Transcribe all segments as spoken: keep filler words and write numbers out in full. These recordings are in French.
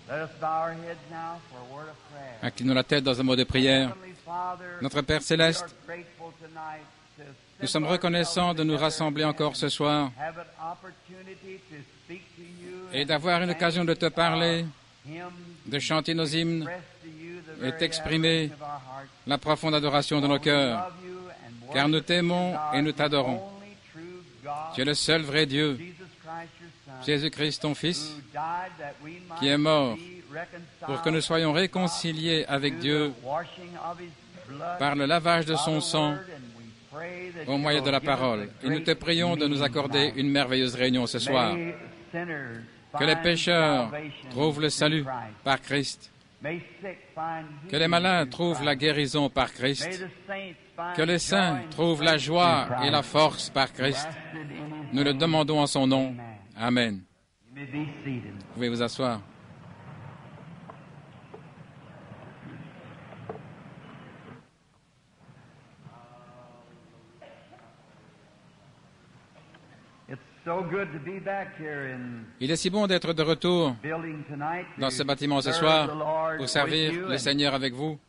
Inclinons la tête dans un mot de prière. Notre Père Céleste, nous sommes reconnaissants de nous rassembler encore ce soir et d'avoir une occasion de te parler, de chanter nos hymnes et t'exprimer la profonde adoration de nos cœurs, car nous t'aimons et nous t'adorons. Tu es le seul vrai Dieu, Jésus-Christ, ton Fils, qui est mort pour que nous soyons réconciliés avec Dieu par le lavage de son sang au moyen de la parole. Et nous te prions de nous accorder une merveilleuse réunion ce soir. Que les pécheurs trouvent le salut par Christ. Que les malades trouvent la guérison par Christ. Que les saints trouvent la joie et la force par Christ. Nous le demandons en son nom. Amen. Vous pouvez vous asseoir. Il est si bon d'être de retour dans ce bâtiment ce soir pour servir le Seigneur avec vous.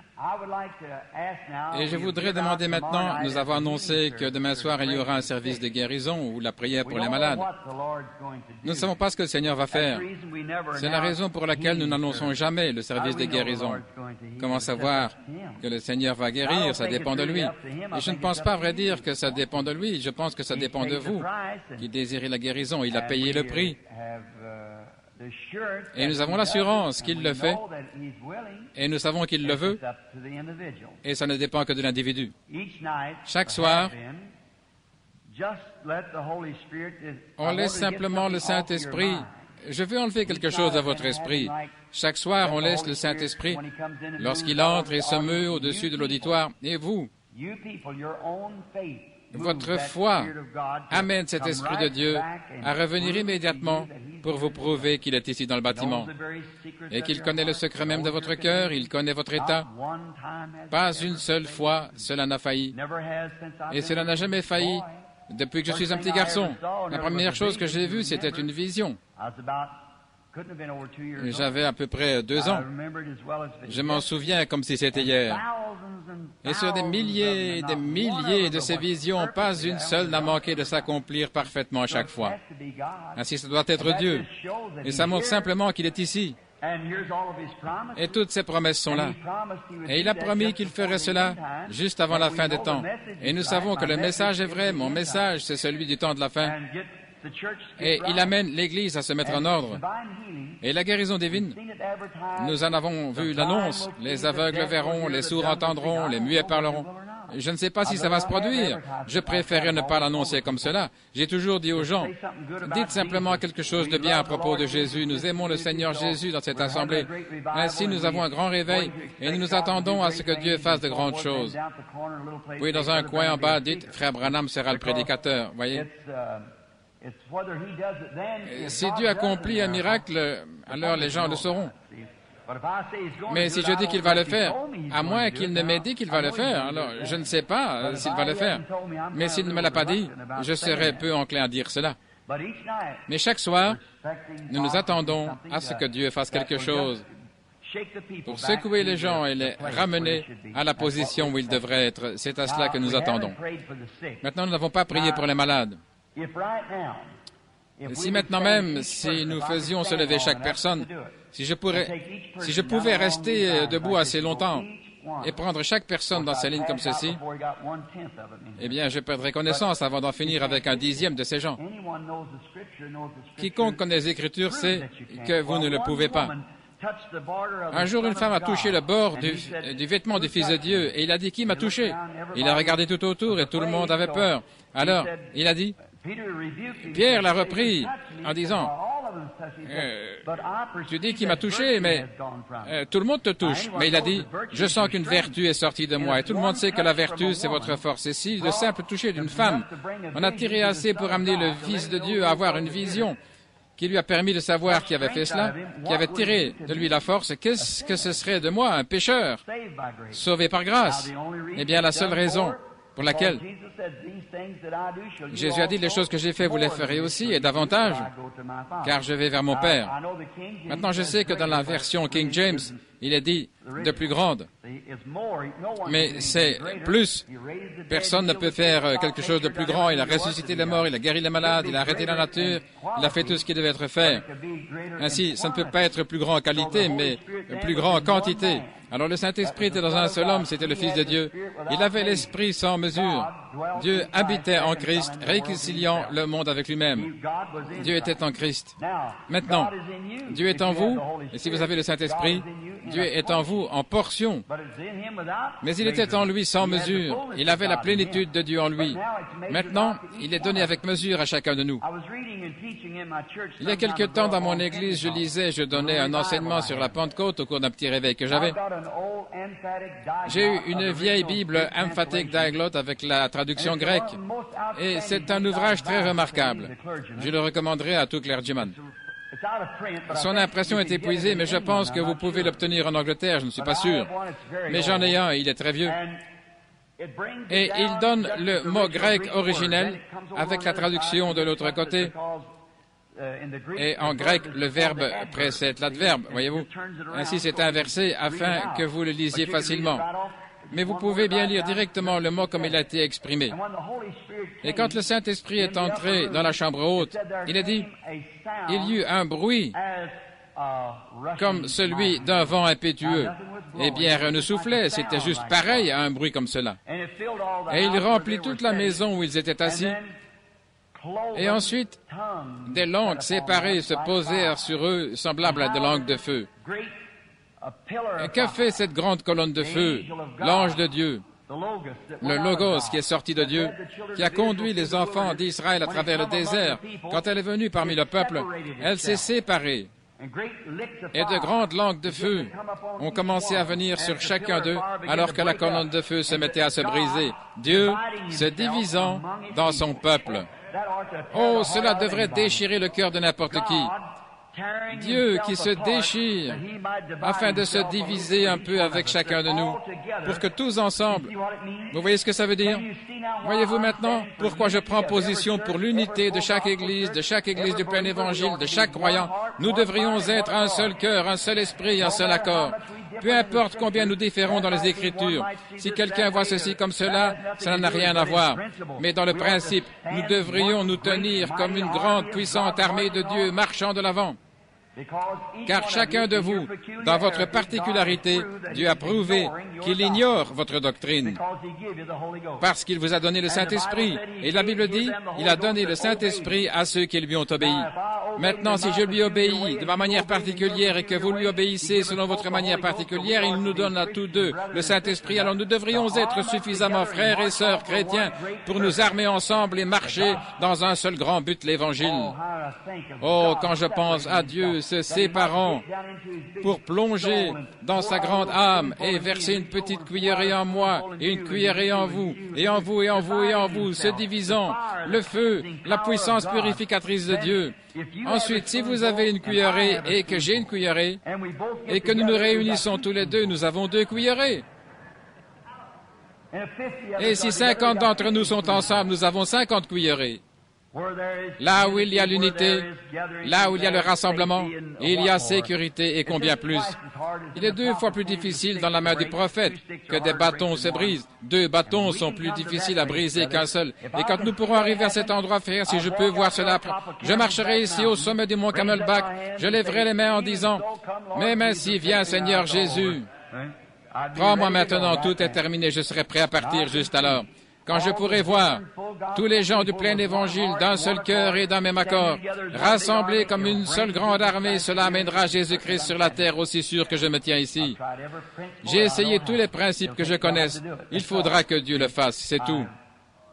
Et je voudrais demander maintenant, nous avons annoncé que demain soir il y aura un service de guérison ou la prière pour les malades. Nous ne savons pas ce que le Seigneur va faire. C'est la raison pour laquelle nous n'annonçons jamais le service de guérison. Comment savoir que le Seigneur va guérir? Ça dépend de lui. Et je ne pense pas, à vrai dire, que ça dépend de lui. Je pense que ça dépend de vous qui désirez la guérison. Il a payé le prix. Et nous avons l'assurance qu'il le fait, et nous savons qu'il le veut, et ça ne dépend que de l'individu. Chaque soir, on laisse simplement le Saint-Esprit. Je veux enlever quelque chose à votre esprit. Chaque soir, on laisse le Saint-Esprit lorsqu'il entre et se meut au-dessus de l'auditoire. Et vous, votre foi amène cet Esprit de Dieu à revenir immédiatement pour vous prouver qu'il est ici dans le bâtiment et qu'il connaît le secret même de votre cœur, il connaît votre état. Pas une seule fois cela n'a failli. Et cela n'a jamais failli depuis que je suis un petit garçon. La première chose que j'ai vue, c'était une vision. J'avais à peu près deux ans. Je m'en souviens comme si c'était hier. Et sur des milliers et des milliers de ces visions, pas une seule n'a manqué de s'accomplir parfaitement à chaque fois. Ainsi, ça doit être Dieu. Et ça montre simplement qu'il est ici. Et toutes ses promesses sont là. Et il a promis qu'il ferait cela juste avant la fin des temps. Et nous savons que le message est vrai. Mon message, c'est celui du temps de la fin. Et il amène l'Église à se mettre en ordre. Et la guérison divine, nous en avons vu l'annonce. Les aveugles verront, les sourds entendront, les muets parleront. Je ne sais pas si ça va se produire. Je préférerais ne pas l'annoncer comme cela. J'ai toujours dit aux gens, dites simplement quelque chose de bien à propos de Jésus. Nous aimons le Seigneur Jésus dans cette assemblée. Ainsi, nous avons un grand réveil et nous nous attendons à ce que Dieu fasse de grandes choses. Oui, dans un coin en bas, dites, Frère Branham sera le prédicateur. Voyez? Si Dieu accomplit un miracle, alors les gens le sauront. Mais si je dis qu'il va le faire, à moins qu'il ne m'ait dit qu'il va le faire, alors je ne sais pas s'il va le faire. Mais s'il ne me l'a pas dit, je serais peu enclin à dire cela. Mais chaque soir, nous nous attendons à ce que Dieu fasse quelque chose pour secouer les gens et les ramener à la position où ils devraient être. C'est à cela que nous attendons. Maintenant, nous n'avons pas prié pour les malades. Si maintenant même, si nous faisions se lever chaque personne, si je, pourrais, si je pouvais rester debout assez longtemps et prendre chaque personne dans ces lignes comme ceci, eh bien, je perdrais connaissance avant d'en finir avec un dixième de ces gens. Quiconque connaît les Écritures sait que vous ne le pouvez pas. Un jour, une femme a touché le bord du, du vêtement du Fils de Dieu et il a dit, « Qui m'a touché ?» Il a regardé tout autour et tout le monde avait peur. Alors, il a dit, Pierre l'a repris en disant, euh, « Tu dis qu'il m'a touché, mais euh, tout le monde te touche. » Mais il a dit, « Je sens qu'une vertu est sortie de moi. » Et tout le monde sait que la vertu, c'est votre force. Et si le simple toucher d'une femme, on a tiré assez pour amener le Fils de Dieu à avoir une vision qui lui a permis de savoir qui avait fait cela, qui avait tiré de lui la force, qu'est-ce que ce serait de moi, un pécheur, sauvé par grâce? Eh bien, la seule raison pour laquelle Jésus a dit, les choses que j'ai faites, vous les ferez aussi, et davantage, car je vais vers mon Père. Maintenant, je sais que dans la version King James, il est dit de plus grande. Mais c'est plus. Personne ne peut faire quelque chose de plus grand. Il a ressuscité les morts, il a guéri les malades, il a arrêté la nature, il a fait tout ce qui devait être fait. Ainsi, ça ne peut pas être plus grand en qualité, mais plus grand en quantité. Alors le Saint-Esprit était dans un seul homme, c'était le Fils de Dieu. Il avait l'Esprit sans mesure. Dieu habitait en Christ, réconciliant le monde avec lui-même. Dieu était en Christ. Maintenant, Dieu est en vous, et si vous avez le Saint-Esprit, Dieu est en vous en portion. Mais il était en lui sans mesure. Il avait la plénitude de Dieu en lui. Maintenant, il est donné avec mesure à chacun de nous. Il y a quelque temps, dans mon église, je lisais, je donnais un enseignement sur la Pentecôte au cours d'un petit réveil que j'avais. J'ai eu une vieille Bible Emphatic Diaglott avec la traduction grecque, et c'est un ouvrage très remarquable. Je le recommanderais à tout clergyman. Son impression est épuisée, mais je pense que vous pouvez l'obtenir en Angleterre, je ne suis pas sûr. Mais j'en ai un, il est très vieux. Et il donne le mot grec originel avec la traduction de l'autre côté. Et en grec, le verbe précède l'adverbe, voyez-vous. Ainsi, c'est inversé afin que vous le lisiez facilement. Mais vous pouvez bien lire directement le mot comme il a été exprimé. Et quand le Saint-Esprit est entré dans la chambre haute, il a dit, il y eut un bruit comme celui d'un vent impétueux. Eh bien, rien ne soufflait, c'était juste pareil à un bruit comme cela. Et il remplit toute la maison où ils étaient assis. Et ensuite, des langues séparées se posèrent sur eux, semblables à des langues de feu. Et que fait cette grande colonne de feu? L'ange de Dieu, le Logos qui est sorti de Dieu, qui a conduit les enfants d'Israël à travers le désert. Quand elle est venue parmi le peuple, elle s'est séparée. Et de grandes langues de feu ont commencé à venir sur chacun d'eux, alors que la colonne de feu se mettait à se briser. Dieu se divisant dans son peuple. Oh, cela devrait déchirer le cœur de n'importe qui. Dieu qui se déchire afin de se diviser un peu avec chacun de nous, pour que tous ensemble, vous voyez ce que ça veut dire? Voyez-vous maintenant pourquoi je prends position pour l'unité de chaque Église, de chaque Église du plein Évangile, de chaque croyant? Nous devrions être un seul cœur, un seul esprit, un seul accord. Peu importe combien nous différons dans les Écritures. Si quelqu'un voit ceci comme cela, ça n'a rien à voir. Mais dans le principe, nous devrions nous tenir comme une grande, puissante armée de Dieu marchant de l'avant. Car chacun de vous, dans votre particularité, Dieu a prouvé qu'il ignore votre doctrine, parce qu'il vous a donné le Saint-Esprit. Et la Bible dit, il a donné le Saint-Esprit à ceux qui lui ont obéi. Maintenant, si je lui obéis de ma manière particulière et que vous lui obéissez selon votre manière particulière, il nous donne à tous deux le Saint-Esprit. Alors nous devrions être suffisamment frères et sœurs chrétiens pour nous armer ensemble et marcher dans un seul grand but, l'Évangile. Oh, quand je pense à Dieu se séparant pour plonger dans sa grande âme et verser une petite cuillerée en moi et une cuillerée en vous, et en vous, et en vous, et en vous, se divisant, le feu, la puissance purificatrice de Dieu. Ensuite, si vous avez une cuillerée et que j'ai une cuillerée, et que nous nous réunissons tous les deux, nous avons deux cuillerées. Et si cinquante d'entre nous sont ensemble, nous avons cinquante cuillerées. Là où il y a l'unité, là où il y a le rassemblement, il y a sécurité et combien plus. Il est deux fois plus difficile dans la main du prophète que des bâtons se brisent. Deux bâtons sont plus difficiles à briser qu'un seul. Et quand nous pourrons arriver à cet endroit, frère, si je peux voir cela, je marcherai ici au sommet du mont Camelback, je lèverai les mains en disant, « Même ainsi, viens Seigneur Jésus. Prends-moi maintenant, tout est terminé, je serai prêt à partir juste alors. » Quand je pourrai voir tous les gens du plein évangile d'un seul cœur et d'un même accord, rassemblés comme une seule grande armée, cela amènera Jésus-Christ sur la terre aussi sûr que je me tiens ici. J'ai essayé tous les principes que je connaisse. Il faudra que Dieu le fasse, c'est tout.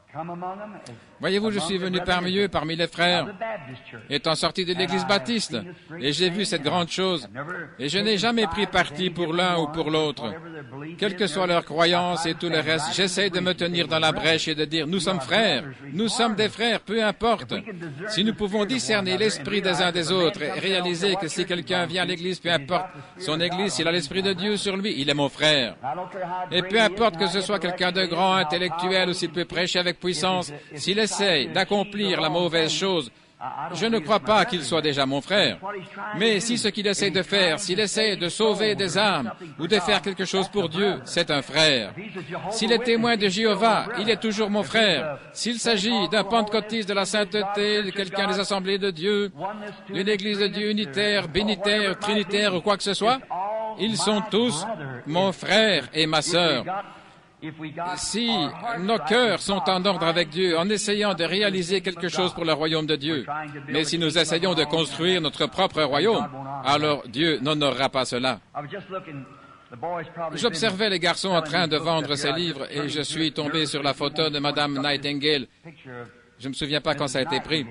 Voyez-vous, je suis venu parmi eux, parmi les frères, étant sorti de l'Église baptiste, et j'ai vu cette grande chose, et je n'ai jamais pris parti pour l'un ou pour l'autre. Quelle que soit leur croyance et tout le reste, j'essaie de me tenir dans la brèche et de dire, nous sommes frères, nous sommes des frères, peu importe. Si nous pouvons discerner l'esprit des uns des autres et réaliser que si quelqu'un vient à l'Église, peu importe son Église, s'il a l'Esprit de Dieu sur lui, il est mon frère. Et peu importe que ce soit quelqu'un de grand, intellectuel, ou s'il peut prêcher avec puissance, s'il essaye d'accomplir la mauvaise chose, je ne crois pas qu'il soit déjà mon frère. Mais si ce qu'il essaie de faire, s'il essaie de sauver des âmes ou de faire quelque chose pour Dieu, c'est un frère. S'il est témoin de Jéhovah, il est toujours mon frère. S'il s'agit d'un pentecôtiste de la sainteté, de quelqu'un des assemblées de Dieu, d'une église de Dieu unitaire, bénitaire, trinitaire ou quoi que ce soit, ils sont tous mon frère et ma sœur. Si nos cœurs sont en ordre avec Dieu, en essayant de réaliser quelque chose pour le royaume de Dieu, mais si nous essayons de construire notre propre royaume, alors Dieu n'honorera pas cela. J'observais les garçons en train de vendre ces livres et je suis tombé sur la photo de Madame Nightingale. Je ne me souviens pas quand ça a été pris.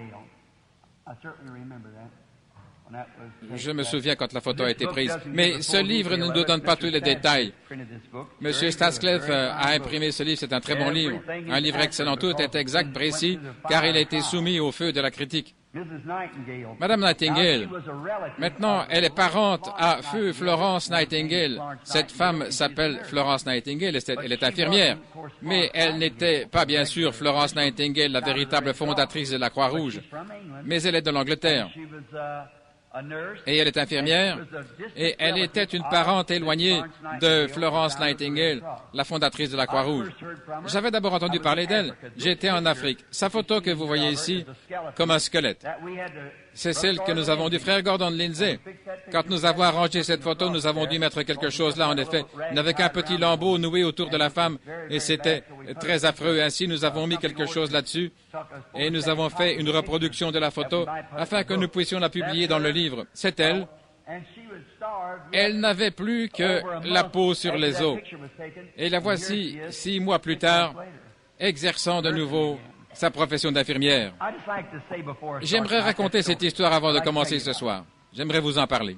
Je me souviens quand la photo a été prise. Mais ce livre ne nous donne pas tous les détails. Monsieur Stanscliffe a imprimé ce livre, c'est un très bon livre. Un livre excellent, tout est exact, précis, car il a été soumis au feu de la critique. Madame Nightingale, maintenant, elle est parente à feu Florence Nightingale. Cette femme s'appelle Florence Nightingale, elle est infirmière. Mais elle n'était pas, bien sûr, Florence Nightingale, la véritable fondatrice de la Croix-Rouge. Mais elle est de l'Angleterre. Et elle est infirmière, et elle était une parente éloignée de Florence Nightingale, la fondatrice de la Croix-Rouge. J'avais d'abord entendu parler d'elle. J'étais en Afrique. Sa photo que vous voyez ici, comme un squelette, c'est celle que nous avons du frère Gordon Lindsay. Quand nous avons arrangé cette photo, nous avons dû mettre quelque chose là, en effet. Il n'avait qu'un petit lambeau noué autour de la femme, et c'était très affreux. Ainsi, nous avons mis quelque chose là-dessus, et nous avons fait une reproduction de la photo, afin que nous puissions la publier dans le livre. C'est elle. Elle n'avait plus que la peau sur les os. Et la voici, six mois plus tard, exerçant de nouveau sa profession d'infirmière. J'aimerais raconter cette histoire avant de commencer ce soir. J'aimerais vous en parler.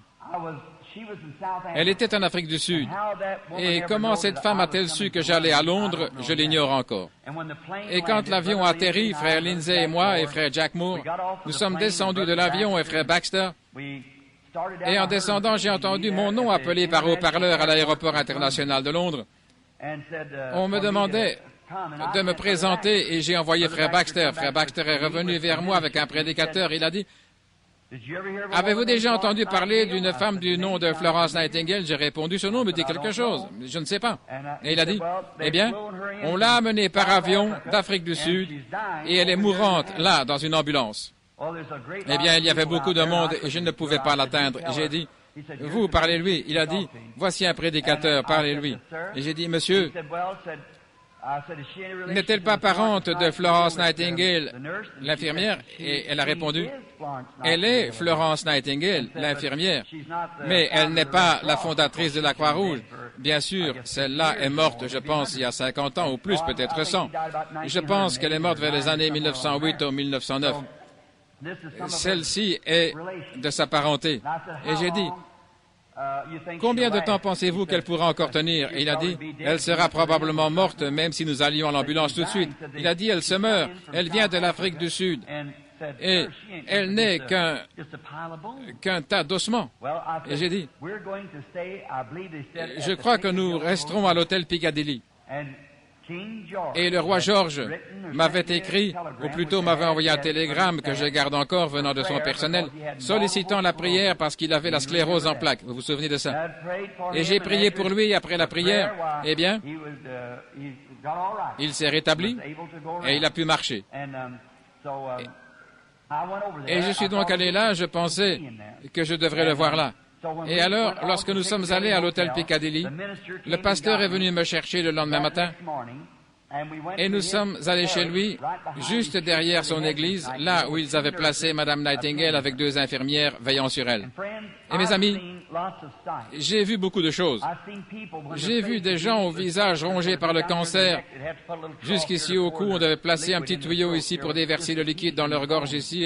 Elle était en Afrique du Sud. Et comment cette femme a-t-elle su que j'allais à Londres, je l'ignore encore. Et quand l'avion a atterri, frère Lindsay et moi et frère Jack Moore, nous sommes descendus de l'avion et frère Baxter. Et en descendant, j'ai entendu mon nom appelé par haut-parleur à l'aéroport international de Londres. On me demandait de me présenter et j'ai envoyé frère Baxter. Frère Baxter est revenu vers moi avec un prédicateur. Il a dit, « Avez-vous déjà entendu parler d'une femme du nom de Florence Nightingale ?» J'ai répondu, « Ce nom me dit quelque chose. Je ne sais pas. » Et il a dit, « Eh bien, on l'a amenée par avion d'Afrique du Sud et elle est mourante là, dans une ambulance. » Eh bien, il y avait beaucoup de monde et je ne pouvais pas l'atteindre. J'ai dit, « Vous, parlez-lui. » Il a dit, « Voici un prédicateur, parlez-lui. » Et j'ai dit, « Monsieur, n'est-elle pas parente de Florence Nightingale, l'infirmière? » Et elle a répondu, « Elle est Florence Nightingale, l'infirmière, mais elle n'est pas la fondatrice de la Croix-Rouge. Bien sûr, celle-là est morte, je pense, il y a cinquante ans ou plus, peut-être cent. Je pense qu'elle est morte vers les années mille neuf cent huit ou mille neuf cent neuf. Celle-ci est de sa parenté. » Et j'ai dit, « Combien de temps pensez-vous qu'elle pourra encore tenir? » Et il a dit, « Elle sera probablement morte, même si nous allions à l'ambulance tout de suite. » Il a dit, « Elle se meurt. Elle vient de l'Afrique du Sud. Et elle n'est qu'un qu'un tas d'ossements. » Et j'ai dit, « Je crois que nous resterons à l'hôtel Piccadilly. » Et le roi George m'avait écrit, ou plutôt m'avait envoyé un télégramme que je garde encore venant de son personnel, sollicitant la prière parce qu'il avait la sclérose en plaques. Vous vous souvenez de ça? Et j'ai prié pour lui après la prière. Eh bien, il s'est rétabli et il a pu marcher. Et je suis donc allé là, je pensais que je devrais le voir là. Et alors, lorsque nous sommes allés à l'hôtel Piccadilly, le pasteur est venu me chercher le lendemain matin et nous sommes allés chez lui, juste derrière son église, là où ils avaient placé Madame Nightingale avec deux infirmières veillant sur elle. Et mes amis, J'ai vu beaucoup de choses. J'ai vu des gens au visage rongé par le cancer. Jusqu'ici au cou, on devait placer un petit tuyau ici pour déverser le liquide dans leur gorge ici.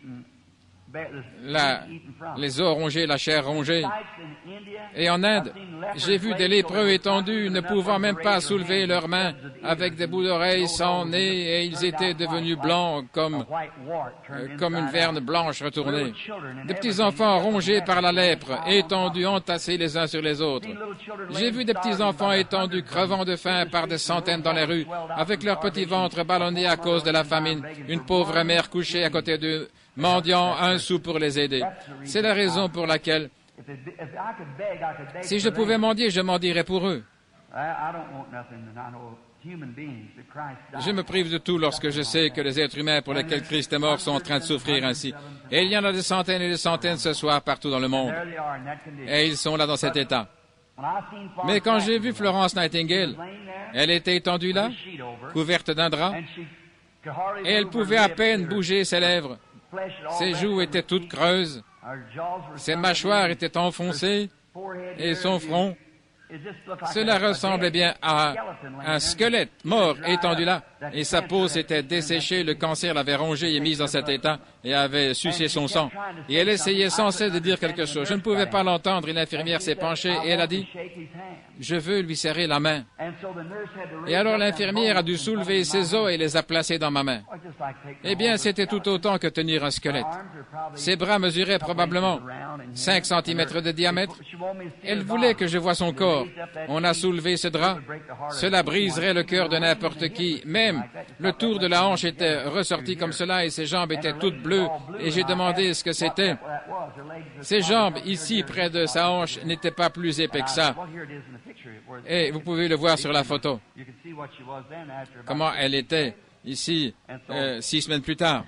La, les os rongés, la chair rongée. Et en Inde, j'ai vu des lépreux étendus, ne pouvant même pas soulever leurs mains, avec des bouts d'oreilles sans nez, et ils étaient devenus blancs comme, euh, comme une verne blanche retournée. Des petits enfants rongés par la lèpre, étendus, entassés les uns sur les autres. J'ai vu des petits enfants étendus, crevant de faim par des centaines dans les rues, avec leur petit ventre ballonné à cause de la famine, une pauvre mère couchée à côté d'eux, mendiant un sou pour les aider. C'est la raison pour laquelle, si je pouvais mendier, je mendirais pour eux. Je me prive de tout lorsque je sais que les êtres humains pour lesquels Christ est mort sont en train de souffrir ainsi. Et il y en a des centaines et des centaines ce soir partout dans le monde. Et ils sont là dans cet état. Mais quand j'ai vu Florence Nightingale, elle était étendue là, couverte d'un drap, et elle pouvait à peine bouger ses lèvres. Ses joues étaient toutes creuses, ses mâchoires étaient enfoncées et son front, cela ressemblait bien à un squelette mort étendu là, et sa peau s'était desséchée, le cancer l'avait rongée et mise dans cet état et avait sucé son sang. Et elle essayait sans cesse de dire quelque chose. Je ne pouvais pas l'entendre et l'infirmière s'est penchée et elle a dit « Je veux lui serrer la main ». Et alors l'infirmière a dû soulever ses os et les a placés dans ma main. Eh bien, c'était tout autant que tenir un squelette. Ses bras mesuraient probablement cinq centimètres de diamètre. Elle voulait que je voie son corps. On a soulevé ce drap. Cela briserait le cœur de n'importe qui. Même le tour de la hanche était ressorti comme cela et ses jambes étaient toutes bleues. Et j'ai demandé ce que c'était. Ses jambes, ici, près de sa hanche, n'étaient pas plus épais que ça. Et vous pouvez le voir sur la photo. Comment elle était ici, euh, six semaines plus tard.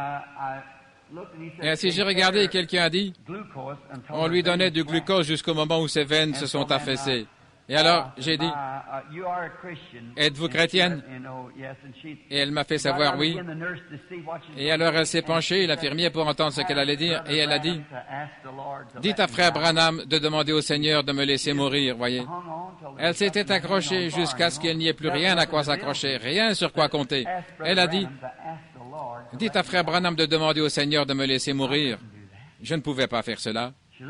Et ainsi, j'ai regardé et quelqu'un a dit, on lui donnait du glucose jusqu'au moment où ses veines se sont affaissées. Et alors, j'ai dit, êtes-vous chrétienne? Et elle m'a fait savoir oui. Et alors, elle s'est penchée, l'infirmière, pour entendre ce qu'elle allait dire, et elle a dit, dites à frère Branham de demander au Seigneur de me laisser mourir, voyez. Elle s'était accrochée jusqu'à ce qu'il n'y ait plus rien à quoi s'accrocher, rien sur quoi compter. Elle a dit, dites à frère Branham de demander au Seigneur de me laisser mourir. Je ne pouvais pas faire cela.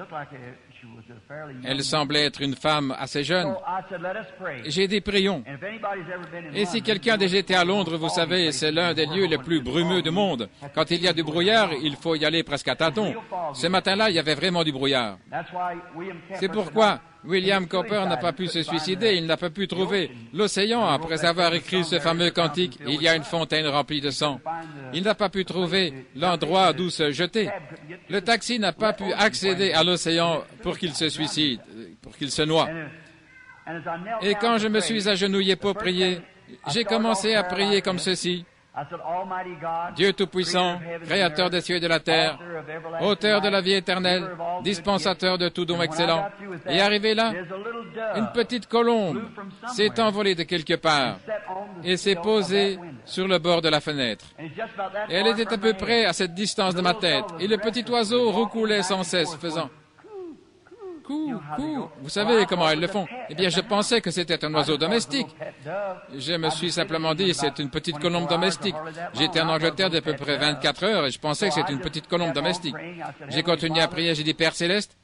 Elle semblait être une femme assez jeune. J'ai dit, prions. Et si quelqu'un a déjà été à Londres, vous savez, c'est l'un des lieux les plus brumeux du monde. Quand il y a du brouillard, il faut y aller presque à tâtons. Ce matin-là, il y avait vraiment du brouillard. C'est pourquoi William Cowper n'a pas pu se suicider, il n'a pas pu trouver l'océan après avoir écrit ce fameux cantique « Il y a une fontaine remplie de sang ». Il n'a pas pu trouver l'endroit d'où se jeter. Le taxi n'a pas pu accéder à l'océan pour qu'il se suicide, pour qu'il se noie. Et quand je me suis agenouillé pour prier, j'ai commencé à prier comme ceci. Dieu Tout-Puissant, Créateur des cieux et de la terre, Auteur de la vie éternelle, Dispensateur de tout don excellent. Et arrivé là, une petite colombe s'est envolée de quelque part et s'est posée sur le bord de la fenêtre. Et elle était à peu près à cette distance de ma tête. Et le petit oiseau roucoulait sans cesse, faisant Cou, cou. Vous savez comment elles le font. Eh bien, je pensais que c'était un oiseau domestique. Je me suis simplement dit, c'est une petite colombe domestique. J'étais en Angleterre d'à peu près vingt-quatre heures et je pensais que c'était une petite colombe domestique. J'ai continué à prier, j'ai dit, Père Céleste,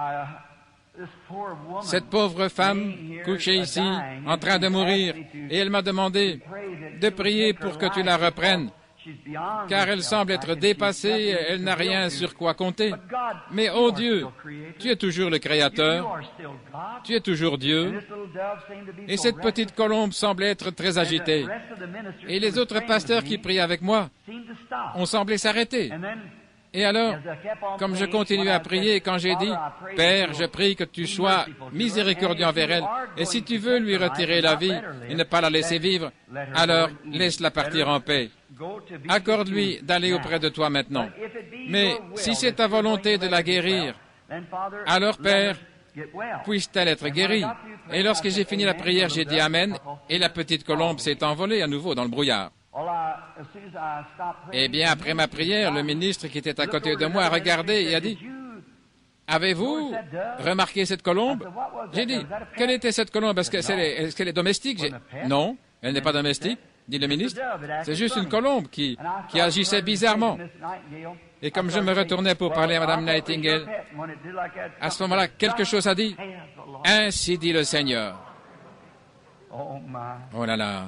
cette pauvre femme couchée ici, en train de mourir, et elle m'a demandé de prier pour que tu la reprennes. Car elle semble être dépassée, elle n'a rien sur quoi compter. Mais, oh Dieu, tu es toujours le Créateur, tu es toujours Dieu, et cette petite colombe semble être très agitée. Et les autres pasteurs qui prient avec moi ont semblé s'arrêter. Et alors, comme je continuais à prier, quand j'ai dit, « Père, je prie que tu sois miséricordieux envers elle, et si tu veux lui retirer la vie et ne pas la laisser vivre, alors laisse-la partir en paix. Accorde-lui d'aller auprès de toi maintenant. Mais si c'est ta volonté de la guérir, alors, Père, puisse-t-elle être guérie? » Et lorsque j'ai fini la prière, j'ai dit « Amen », et la petite colombe s'est envolée à nouveau dans le brouillard. Eh bien, après ma prière, le ministre qui était à côté de moi a regardé et a dit, Avez-vous remarqué cette colombe? J'ai dit, quelle était cette colombe? Est-ce qu'elle est, est, qu'elle est domestique? Non, elle n'est pas domestique, dit le ministre. C'est juste une colombe qui, qui agissait bizarrement. Et comme je me retournais pour parler à Mme Nightingale, à ce moment-là, quelque chose a dit. Ainsi dit le Seigneur. Oh là là.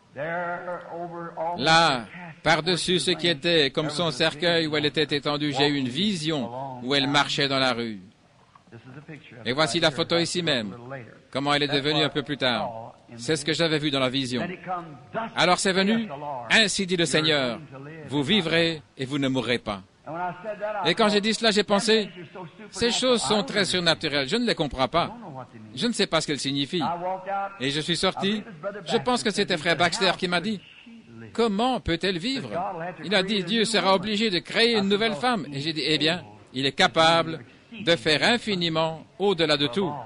Là, par-dessus ce qui était comme son cercueil où elle était étendue, j'ai eu une vision où elle marchait dans la rue. Et voici la photo ici même, comment elle est devenue un peu plus tard. C'est ce que j'avais vu dans la vision. Alors c'est venu, ainsi dit le Seigneur, vous vivrez et vous ne mourrez pas. Et quand j'ai dit cela, j'ai pensé, ces choses sont très surnaturelles, je ne les comprends pas. Je ne sais pas ce qu'elles signifient. Et je suis sorti, je pense que c'était frère Baxter qui m'a dit, comment peut-elle vivre? Il a dit, Dieu sera obligé de créer une nouvelle femme. Et j'ai dit, eh bien, il est capable de faire infiniment au-delà de tout.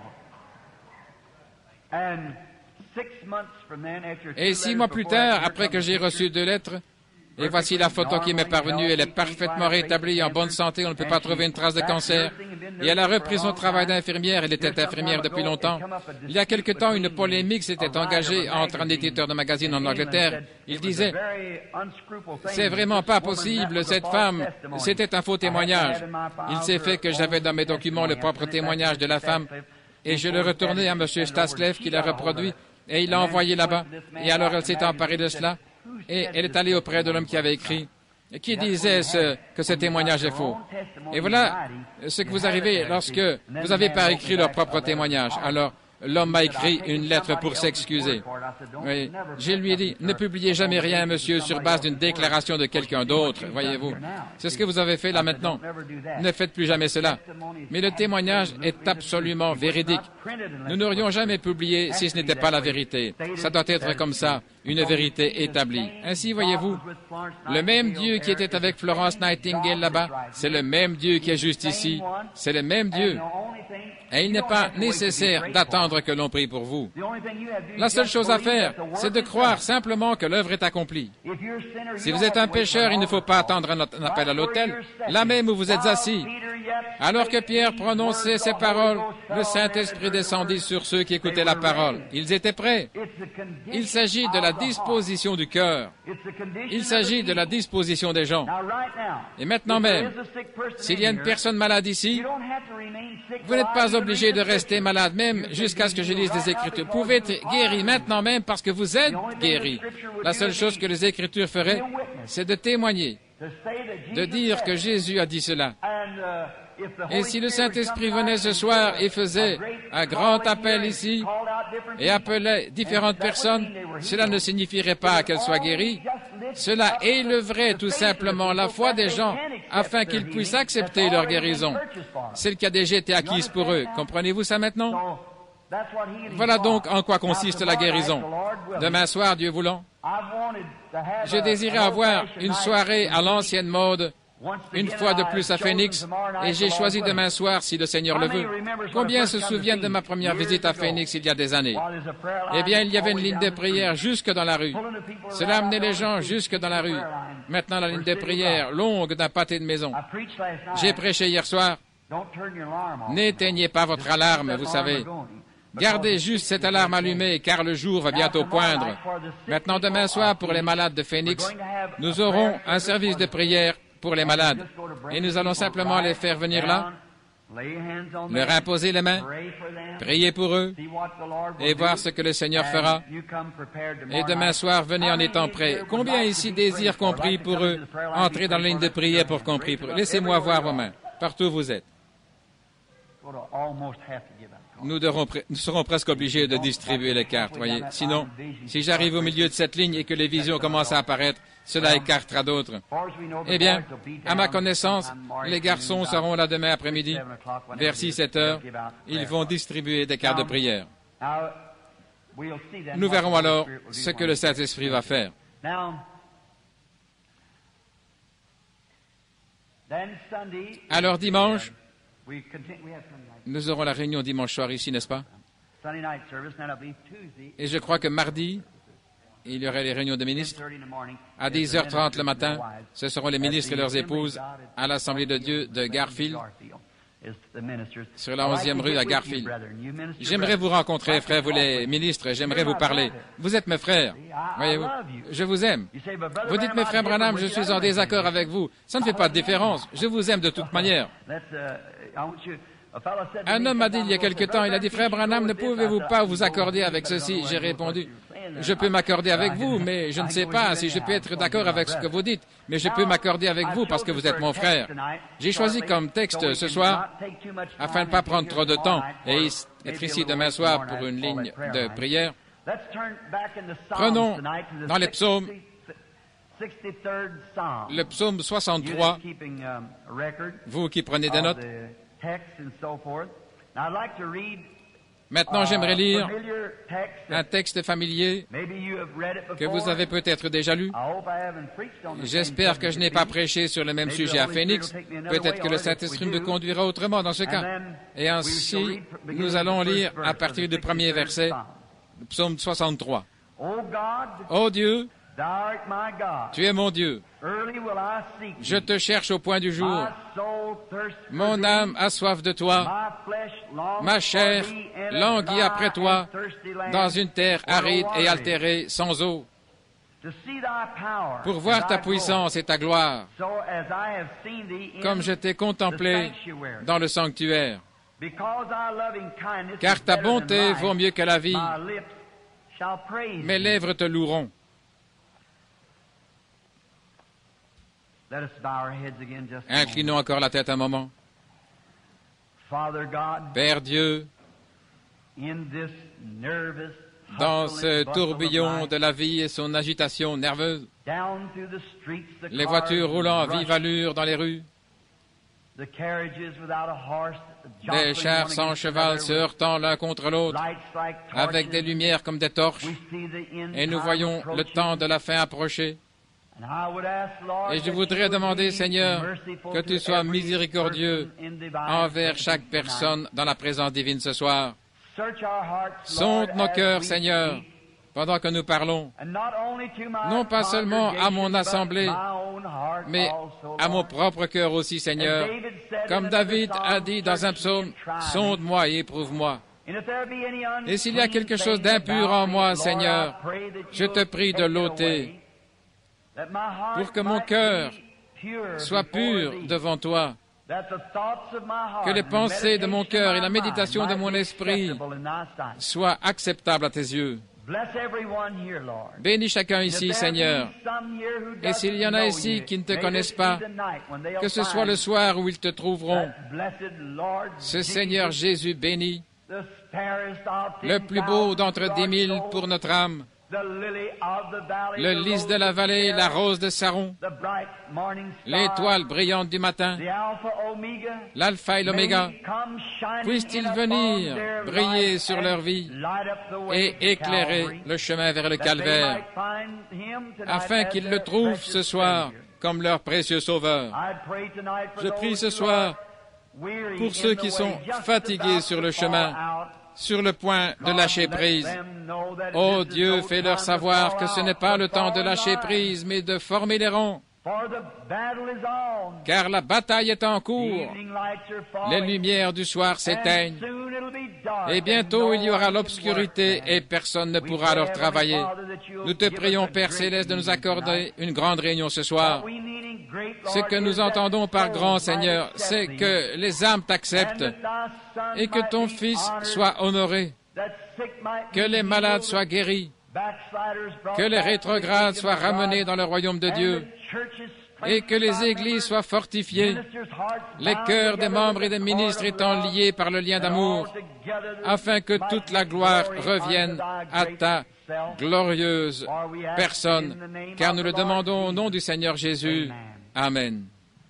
Et six mois plus tard, après que j'ai reçu deux lettres, et voici la photo qui m'est parvenue, elle est parfaitement rétablie, en bonne santé, on ne peut pas trouver une trace de cancer. Et elle a repris son travail d'infirmière, elle était infirmière depuis longtemps. Il y a quelque temps, une polémique s'était engagée entre un éditeur de magazine en Angleterre. Il disait, c'est vraiment pas possible, cette femme, c'était un faux témoignage. Il s'est fait que j'avais dans mes documents le propre témoignage de la femme, et je le retournai à M. Stasscliffe qui l'a reproduit, et il l'a envoyé là-bas. Et alors elle s'est emparée de cela. Et elle est allée auprès de l'homme qui avait écrit, et qui disait ce, que ce témoignage est faux. Et voilà ce que vous arrivez lorsque vous n'avez pas écrit leur propre témoignage. Alors, l'homme m'a écrit une lettre pour s'excuser. Oui. Je lui ai dit, ne publiez jamais rien, monsieur, sur base d'une déclaration de quelqu'un d'autre, voyez-vous. C'est ce que vous avez fait là maintenant. Ne faites plus jamais cela. Mais le témoignage est absolument véridique. Nous n'aurions jamais publié si ce n'était pas la vérité. Ça doit être comme ça, une vérité établie. Ainsi, voyez-vous, le même Dieu qui était avec Florence Nightingale là-bas, c'est le même Dieu qui est juste ici. C'est le même Dieu. Et il n'est pas nécessaire d'attendre que l'on prie pour vous. La seule chose à faire, c'est de croire simplement que l'œuvre est accomplie. Si vous êtes un pécheur, il ne faut pas attendre un appel à l'autel, là même où vous êtes assis. Alors que Pierre prononçait ces paroles, le Saint-Esprit descendit sur ceux qui écoutaient la parole. Ils étaient prêts. Il s'agit de la disposition du cœur. Il s'agit de la disposition des gens. Et maintenant même, s'il y a une personne malade ici, vous n'êtes pas obligé de rester malade même jusqu'à ce que je lise des Écritures. Vous pouvez être guéri maintenant même parce que vous êtes guéri. La seule chose que les Écritures feraient, c'est de témoigner, de dire que Jésus a dit cela. Et si le Saint-Esprit venait ce soir et faisait un grand appel ici et appelait différentes personnes, cela ne signifierait pas qu'elles soient guéries. Cela élèverait tout simplement la foi des gens afin qu'ils puissent accepter leur guérison, celle qui a déjà été acquise pour eux. Comprenez-vous ça maintenant? Voilà donc en quoi consiste la guérison. Demain soir, Dieu voulant, je désirais avoir une soirée à l'ancienne mode, une fois de plus à Phoenix, et j'ai choisi demain soir, si le Seigneur le veut. Combien se souviennent de ma première visite à Phoenix il y a des années? Eh bien, il y avait une ligne de prière jusque dans la rue. Cela amenait les gens jusque dans la rue. Maintenant, la ligne de prière, longue d'un pâté de maison. J'ai prêché hier soir. N'éteignez pas votre alarme, vous savez. Gardez juste cette alarme allumée, car le jour va bientôt poindre. Maintenant, demain soir, pour les malades de Phoenix, nous aurons un service de prière pour les malades. Et nous allons simplement les faire venir là, leur imposer les mains, prier pour eux et voir ce que le Seigneur fera. Et demain soir, venez en étant prêts. Combien ici désirent qu'on prie pour eux? Entrez dans la ligne de prière pour qu'on prie pour eux. Laissez-moi voir vos mains, partout où vous êtes. Nous, devrons, nous serons presque obligés de distribuer les cartes, voyez. Sinon, si j'arrive au milieu de cette ligne et que les visions commencent à apparaître, cela écartera d'autres. Eh bien, à ma connaissance, les garçons seront là demain après-midi, vers six sept heures. Ils vont distribuer des cartes de prière. Nous verrons alors ce que le Saint-Esprit va faire. Alors dimanche, nous aurons la réunion dimanche soir ici, n'est-ce pas? Et je crois que mardi, il y aurait les réunions des ministres. À dix heures trente le matin, ce seront les ministres et leurs épouses à l'Assemblée de Dieu de Garfield. sur la onzième rue à Garfield. J'aimerais vous rencontrer, frères, vous les ministres, j'aimerais vous parler. Vous êtes mes frères, voyez-vous, je vous aime. Vous dites, mes frères Branham, je suis en désaccord avec vous. Ça ne fait pas de différence, je vous aime de toute manière. Un homme m'a dit il y a quelque temps, il a dit, frère Branham, ne pouvez-vous pas vous accorder avec ceci? J'ai répondu, je peux m'accorder avec vous, mais je ne sais pas si je peux être d'accord avec ce que vous dites, mais je peux m'accorder avec vous parce que vous êtes mon frère. J'ai choisi comme texte ce soir, afin de ne pas prendre trop de temps et être ici demain soir pour une ligne de prière. Prenons dans les psaumes, le psaume soixante-trois, vous qui prenez des notes. Maintenant, j'aimerais lire un texte familier que vous avez peut-être déjà lu. J'espère que je n'ai pas prêché sur le même sujet à Phoenix. Peut-être que le Saint-Esprit me conduira autrement dans ce cas. Et ainsi, nous allons lire à partir du premier verset, le psaume soixante-trois. Ô Dieu, tu es mon Dieu. Je te cherche au point du jour. Mon âme a soif de toi. Ma chair languit après toi dans une terre aride et altérée, sans eau. Pour voir ta puissance et ta gloire, comme je t'ai contemplé dans le sanctuaire. Car ta bonté vaut mieux que la vie. Mes lèvres te loueront. Inclinons encore la tête un moment. Père Dieu, dans ce tourbillon de la vie et son agitation nerveuse, les voitures roulant à vive allure dans les rues, des chars sans cheval se heurtant l'un contre l'autre, avec des lumières comme des torches, et nous voyons le temps de la fin approcher. Et je voudrais demander, Seigneur, que tu sois miséricordieux envers chaque personne dans la présence divine ce soir. Sonde nos cœurs, Seigneur, pendant que nous parlons, non pas seulement à mon assemblée, mais à mon propre cœur aussi, Seigneur. Comme David a dit dans un psaume, « Sonde-moi et éprouve-moi. » Et s'il y a quelque chose d'impur en moi, Seigneur, je te prie de l'ôter, pour que mon cœur soit pur devant toi, que les pensées de mon cœur et la méditation de mon esprit soient acceptables à tes yeux. Bénis chacun ici, Seigneur. Et s'il y en a ici qui ne te connaissent pas, que ce soit le soir où ils te trouveront, ce Seigneur Jésus béni, le plus beau d'entre dix mille pour notre âme, le lys de la vallée, la rose de Saron, l'étoile brillante du matin, l'alpha et l'oméga, puissent-ils venir briller sur leur vie et éclairer le chemin vers le calvaire, afin qu'ils le trouvent ce soir comme leur précieux sauveur. Je prie ce soir pour ceux qui sont fatigués sur le chemin, sur le point de lâcher prise. Ô Dieu, fais-leur savoir que ce n'est pas le temps de lâcher prise, mais de former les rangs. Car la bataille est en cours. Les lumières du soir s'éteignent. Et bientôt il y aura l'obscurité et personne ne pourra alors travailler. Nous te prions, Père Céleste, de nous accorder une grande réunion ce soir. Ce que nous entendons par grand, Seigneur, c'est que les âmes t'acceptent et que ton Fils soit honoré, que les malades soient guéris, que les rétrogrades soient ramenés dans le royaume de Dieu et que les églises soient fortifiées, les cœurs des membres et des ministres étant liés par le lien d'amour, afin que toute la gloire revienne à ta glorieuse personne, car nous le demandons au nom du Seigneur Jésus. Amen.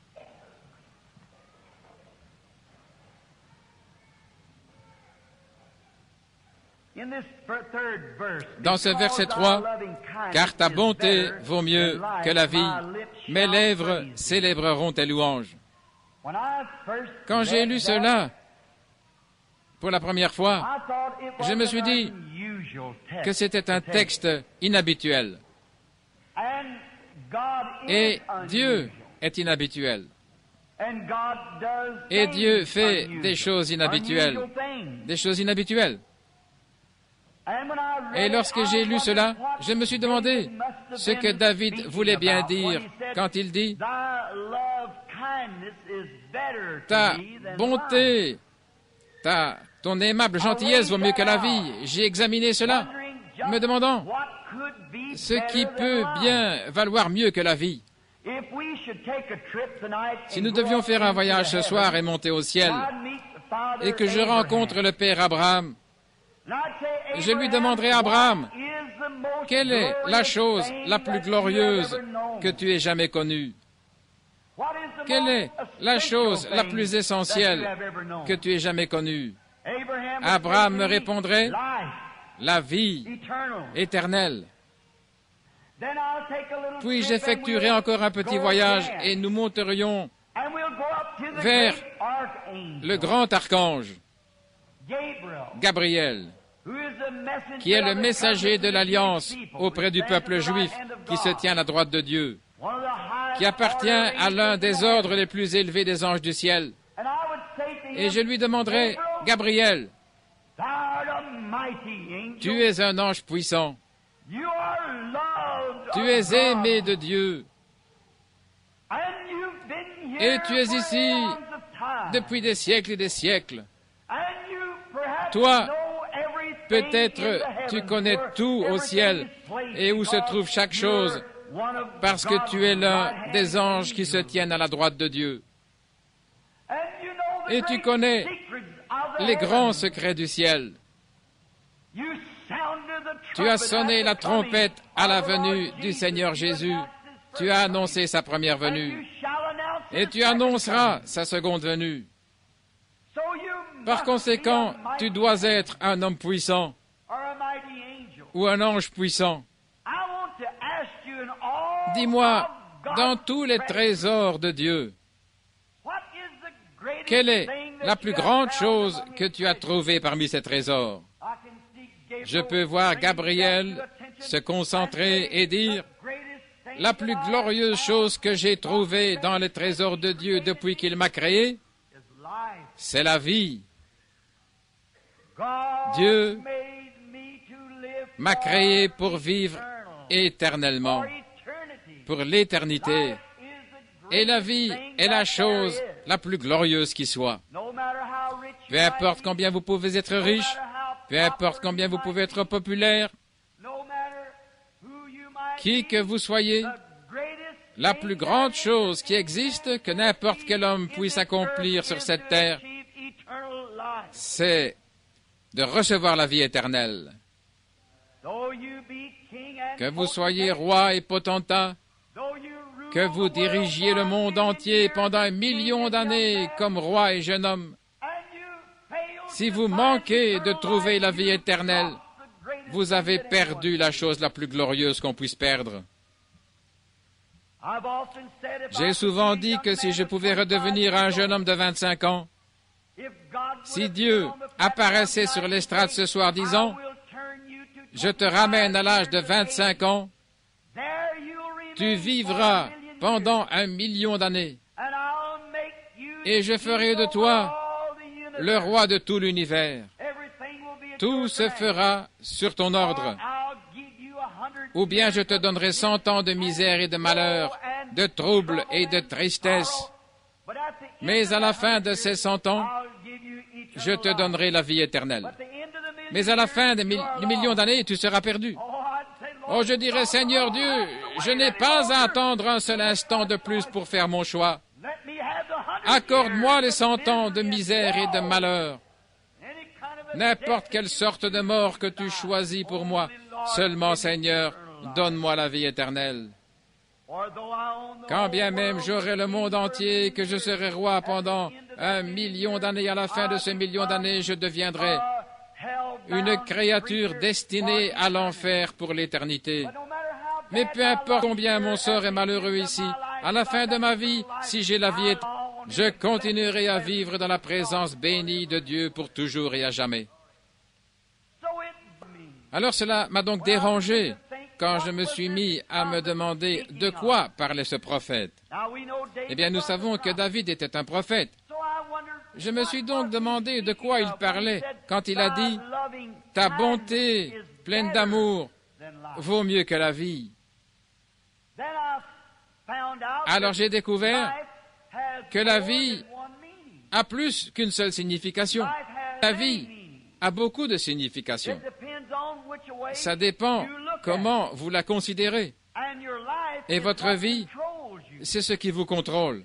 Dans ce verset trois, « Car ta bonté vaut mieux que la vie, mes lèvres célébreront tes louanges. » Quand j'ai lu cela pour la première fois, je me suis dit que c'était un texte inhabituel. Et Dieu est inhabituel. Et Dieu fait des choses inhabituelles, des choses inhabituelles. Et lorsque j'ai lu cela, je me suis demandé ce que David voulait bien dire quand il dit « Ta bonté, ta, ton aimable gentillesse vaut mieux que la vie. » J'ai examiné cela, me demandant ce qui peut bien valoir mieux que la vie. Si nous devions faire un voyage ce soir et monter au ciel, et que je rencontre le Père Abraham, je lui demanderai à Abraham, quelle est la chose la plus glorieuse que tu aies jamais connue? Quelle est la chose la plus essentielle que tu aies jamais connue? Abraham me répondrait, la vie éternelle. Puis j'effectuerai encore un petit voyage et nous monterions vers le grand archange, Gabriel, qui est le messager de l'Alliance auprès du peuple juif qui se tient à la droite de Dieu, qui appartient à l'un des ordres les plus élevés des anges du ciel. Et je lui demanderai, Gabriel, tu es un ange puissant, tu es aimé de Dieu, et tu es ici depuis des siècles et des siècles. Toi, peut-être tu connais tout au ciel et où se trouve chaque chose, parce que tu es l'un des anges qui se tiennent à la droite de Dieu. Et tu connais les grands secrets du ciel. Tu as sonné la trompette à la venue du Seigneur Jésus. Tu as annoncé sa première venue. Et tu annonceras sa seconde venue. Par conséquent, tu dois être un homme puissant ou un ange puissant. Dis-moi, dans tous les trésors de Dieu, quelle est la plus grande chose que tu as trouvée parmi ces trésors? Je peux voir Gabriel se concentrer et dire, la plus glorieuse chose que j'ai trouvée dans les trésors de Dieu depuis qu'il m'a créé, c'est la vie. Dieu m'a créé pour vivre éternellement, pour l'éternité. Et la vie est la chose la plus glorieuse qui soit. Peu importe combien vous pouvez être riche, peu importe combien vous pouvez être populaire, qui que vous soyez, la plus grande chose qui existe que n'importe quel homme puisse accomplir sur cette terre, c'est de recevoir la vie éternelle. Que vous soyez roi et potentat, que vous dirigiez le monde entier pendant un million d'années comme roi et jeune homme, si vous manquez de trouver la vie éternelle, vous avez perdu la chose la plus glorieuse qu'on puisse perdre. J'ai souvent dit que si je pouvais redevenir un jeune homme de vingt-cinq ans, si Dieu apparaissait sur l'estrade ce soir disant, « Je te ramène à l'âge de vingt-cinq ans, tu vivras pendant un million d'années, et je ferai de toi le roi de tout l'univers. Tout se fera sur ton ordre. Ou bien je te donnerai cent ans de misère et de malheur, de troubles et de tristesse. Mais à la fin de ces cent ans, je te donnerai la vie éternelle. Mais à la fin des mille, millions d'années, tu seras perdu. Oh, je dirais, Seigneur Dieu, je n'ai pas à attendre un seul instant de plus pour faire mon choix. Accorde-moi les cent ans de misère et de malheur. N'importe quelle sorte de mort que tu choisis pour moi, seulement, Seigneur, donne-moi la vie éternelle. Quand bien même j'aurai le monde entier et que je serai roi pendant un million d'années, à la fin de ce million d'années, je deviendrai une créature destinée à l'enfer pour l'éternité. Mais peu importe combien mon sort est malheureux ici, à la fin de ma vie, si j'ai la vie éternelle, je continuerai à vivre dans la présence bénie de Dieu pour toujours et à jamais. Alors cela m'a donc dérangé quand je me suis mis à me demander de quoi parlait ce prophète. Eh bien, nous savons que David était un prophète. Je me suis donc demandé de quoi il parlait quand il a dit « Ta bonté pleine d'amour vaut mieux que la vie ». Alors j'ai découvert que la vie a plus qu'une seule signification. La vie a beaucoup de significations. Ça dépend comment vous la considérez. Et votre vie, c'est ce qui vous contrôle.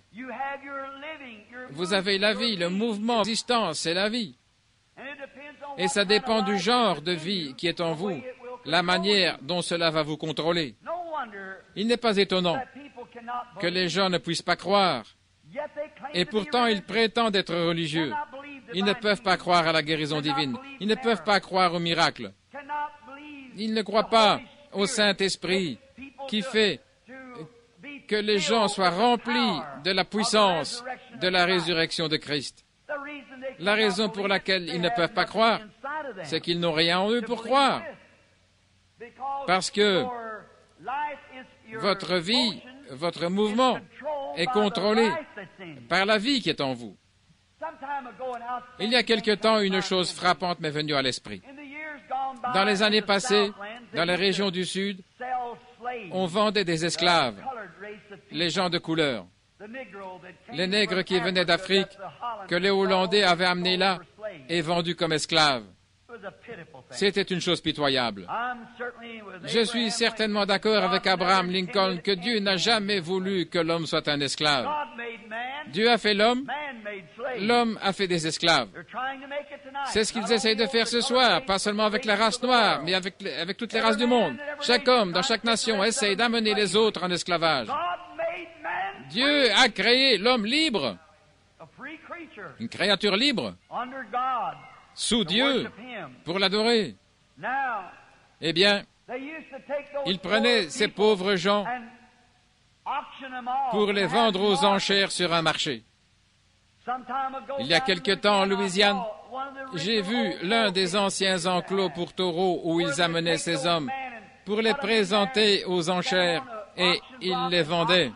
Vous avez la vie, le mouvement, l'existence, c'est la vie. Et ça dépend du genre de vie qui est en vous, la manière dont cela va vous contrôler. Il n'est pas étonnant que les gens ne puissent pas croire. Et pourtant, ils prétendent être religieux. Ils ne peuvent pas croire à la guérison divine. Ils ne peuvent pas croire au miracle. Ils ne croient pas au Saint-Esprit qui fait que les gens soient remplis de la puissance de la résurrection de Christ. La raison pour laquelle ils ne peuvent pas croire, c'est qu'ils n'ont rien en eux pour croire. Parce que votre vie, votre mouvement est contrôlé par la vie qui est en vous. Il y a quelque temps, une chose frappante m'est venue à l'esprit. Dans les années passées, dans les régions du Sud, on vendait des esclaves, les gens de couleur, les nègres qui venaient d'Afrique, que les Hollandais avaient amenés là et vendus comme esclaves. C'était une chose pitoyable. Je suis certainement d'accord avec Abraham Lincoln que Dieu n'a jamais voulu que l'homme soit un esclave. Dieu a fait l'homme, l'homme a fait des esclaves. C'est ce qu'ils essayent de faire ce soir, pas seulement avec la race noire, mais avec, les, avec toutes les races du monde. Chaque homme dans chaque nation essaye d'amener les autres en esclavage. Dieu a créé l'homme libre, une créature libre, sous Dieu, pour l'adorer. Eh bien, il prenait ces pauvres gens pour les vendre aux enchères sur un marché. Il y a quelque temps, en Louisiane, j'ai vu l'un des anciens enclos pour taureaux où ils amenaient ces hommes pour les présenter aux enchères et ils les vendaient.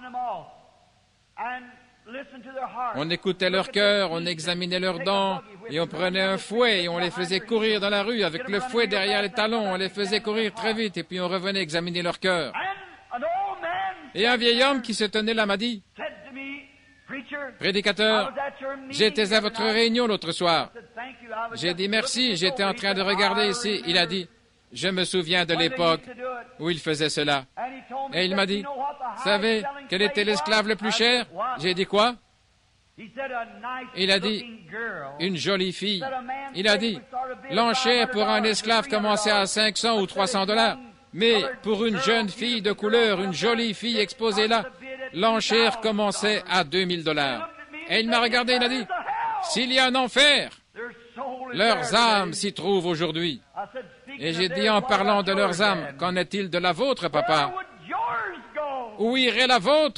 On écoutait leur cœur, on examinait leurs dents, et on prenait un fouet et on les faisait courir dans la rue avec le fouet derrière les talons, on les faisait courir très vite, et puis on revenait examiner leur cœur. Et un vieil homme qui se tenait là m'a dit, « Prédicateur, j'étais à votre réunion l'autre soir. » J'ai dit « Merci, j'étais en train de regarder ici. » Il a dit, « Je me souviens de l'époque où il faisait cela. » Et il m'a dit, « Vous savez, quel était l'esclave le plus cher? » J'ai dit, « Quoi? » Il a dit, « Une jolie fille. » Il a dit, « L'enchère pour un esclave commençait à cinq cents ou trois cents dollars. Mais pour une jeune fille de couleur, une jolie fille exposée là, l'enchère commençait à deux mille dollars. » Et il m'a regardé, il a dit, « S'il y a un enfer, leurs âmes s'y trouvent aujourd'hui. » Et j'ai dit en parlant de leurs âmes, « Qu'en est-il de la vôtre, papa? Où irait la vôtre? »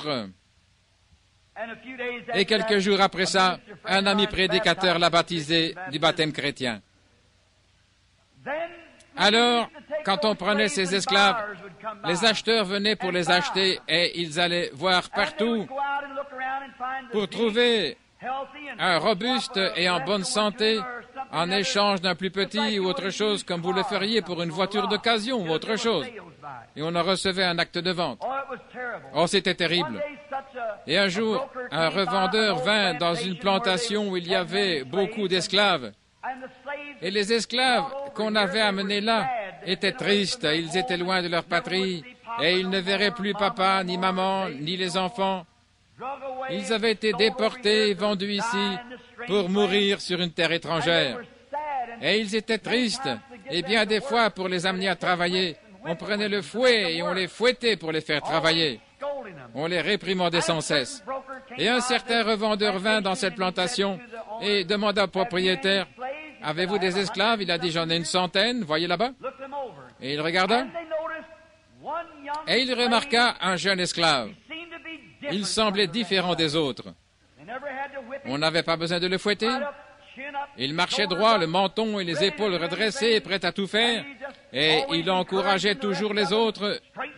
Et quelques jours après ça, un ami prédicateur l'a baptisé du baptême chrétien. Alors, quand on prenait ces esclaves, les acheteurs venaient pour les acheter et ils allaient voir partout pour trouver un robuste et en bonne santé en échange d'un plus petit ou autre chose, comme vous le feriez pour une voiture d'occasion ou autre chose. Et on en recevait un acte de vente. Oh, c'était terrible. Et un jour, un revendeur vint dans une plantation où il y avait beaucoup d'esclaves. Et les esclaves qu'on avait amenés là étaient tristes, ils étaient loin de leur patrie, et ils ne verraient plus papa, ni maman, ni les enfants. Ils avaient été déportés et vendus ici pour mourir sur une terre étrangère. Et ils étaient tristes, et bien des fois, pour les amener à travailler, on prenait le fouet et on les fouettait pour les faire travailler. On les réprimandait sans cesse. Et un certain revendeur vint dans cette plantation et demanda au propriétaire, « Avez-vous des esclaves? » Il a dit, « J'en ai une centaine, voyez là-bas. » Et il regarda, et il remarqua un jeune esclave. Il semblait différent des autres. On n'avait pas besoin de le fouetter. Il marchait droit, le menton et les épaules redressées, prêt à tout faire, et il encourageait toujours les autres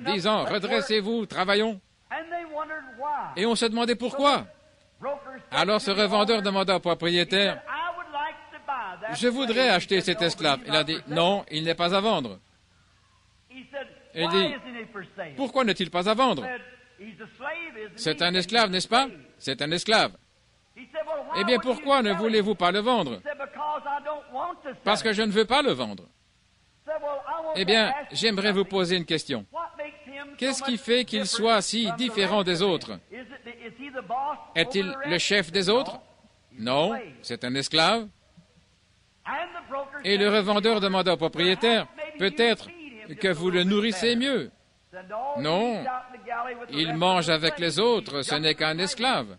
disant « Redressez-vous, travaillons ». Et on se demandait pourquoi. Alors ce revendeur demanda au propriétaire « Je voudrais acheter cet esclave ». Il a dit « Non, il n'est pas à vendre ». Il dit « Pourquoi n'est-il pas à vendre ?»« C'est un esclave, n'est-ce pas? C'est un esclave. » « Eh bien, pourquoi ne voulez-vous pas le vendre? » « Parce que je ne veux pas le vendre. » « Eh bien, j'aimerais vous poser une question. Qu'est-ce qui fait qu'il soit si différent des autres? Est-il le chef des autres? Non, c'est un esclave. Et le revendeur demanda au propriétaire, peut-être que vous le nourrissez mieux. Non, il mange avec les autres, ce n'est qu'un esclave.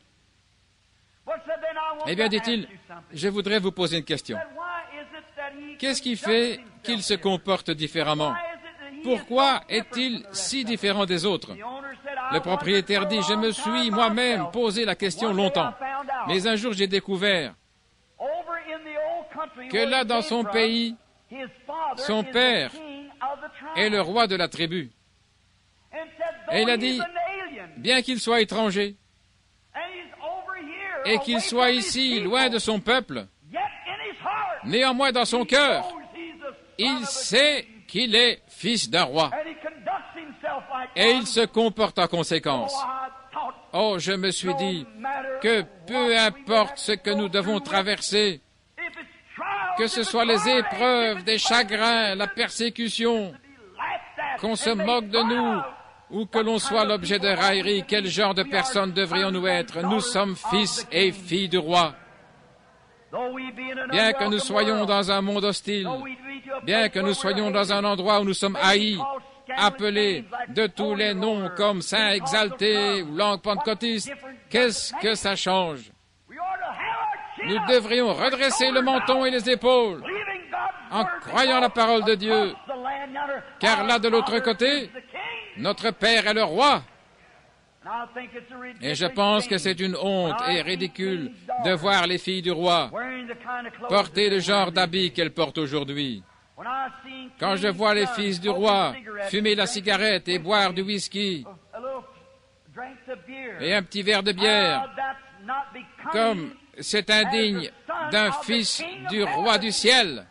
Eh bien, dit-il, je voudrais vous poser une question. Qu'est-ce qui fait qu'il se comporte différemment? Pourquoi est-il si différent des autres? Le propriétaire dit, je me suis moi-même posé la question longtemps, mais un jour j'ai découvert que là dans son pays, son père est le roi de la tribu. Et il a dit, bien qu'il soit étranger, et qu'il soit ici, loin de son peuple, néanmoins dans son cœur, il sait qu'il est fils d'un roi. Et il se comporte en conséquence. Oh, je me suis dit que peu importe ce que nous devons traverser, que ce soit les épreuves, des chagrins, la persécution, qu'on se moque de nous, ou que l'on soit l'objet de raillerie, quel genre de personnes devrions-nous être? Nous sommes fils et filles du roi. Bien que nous soyons dans un monde hostile, bien que nous soyons dans un endroit où nous sommes haïs, appelés de tous les noms comme saints exaltés ou langue pentecôtiste, qu'est-ce que ça change? Nous devrions redresser le menton et les épaules en croyant la parole de Dieu, car là de l'autre côté, notre Père est le roi. Et je pense que c'est une honte et ridicule de voir les filles du roi porter le genre d'habits qu'elles portent aujourd'hui. Quand je vois les fils du roi fumer la cigarette et boire du whisky et un petit verre de bière, comme c'est indigne d'un fils du roi du ciel.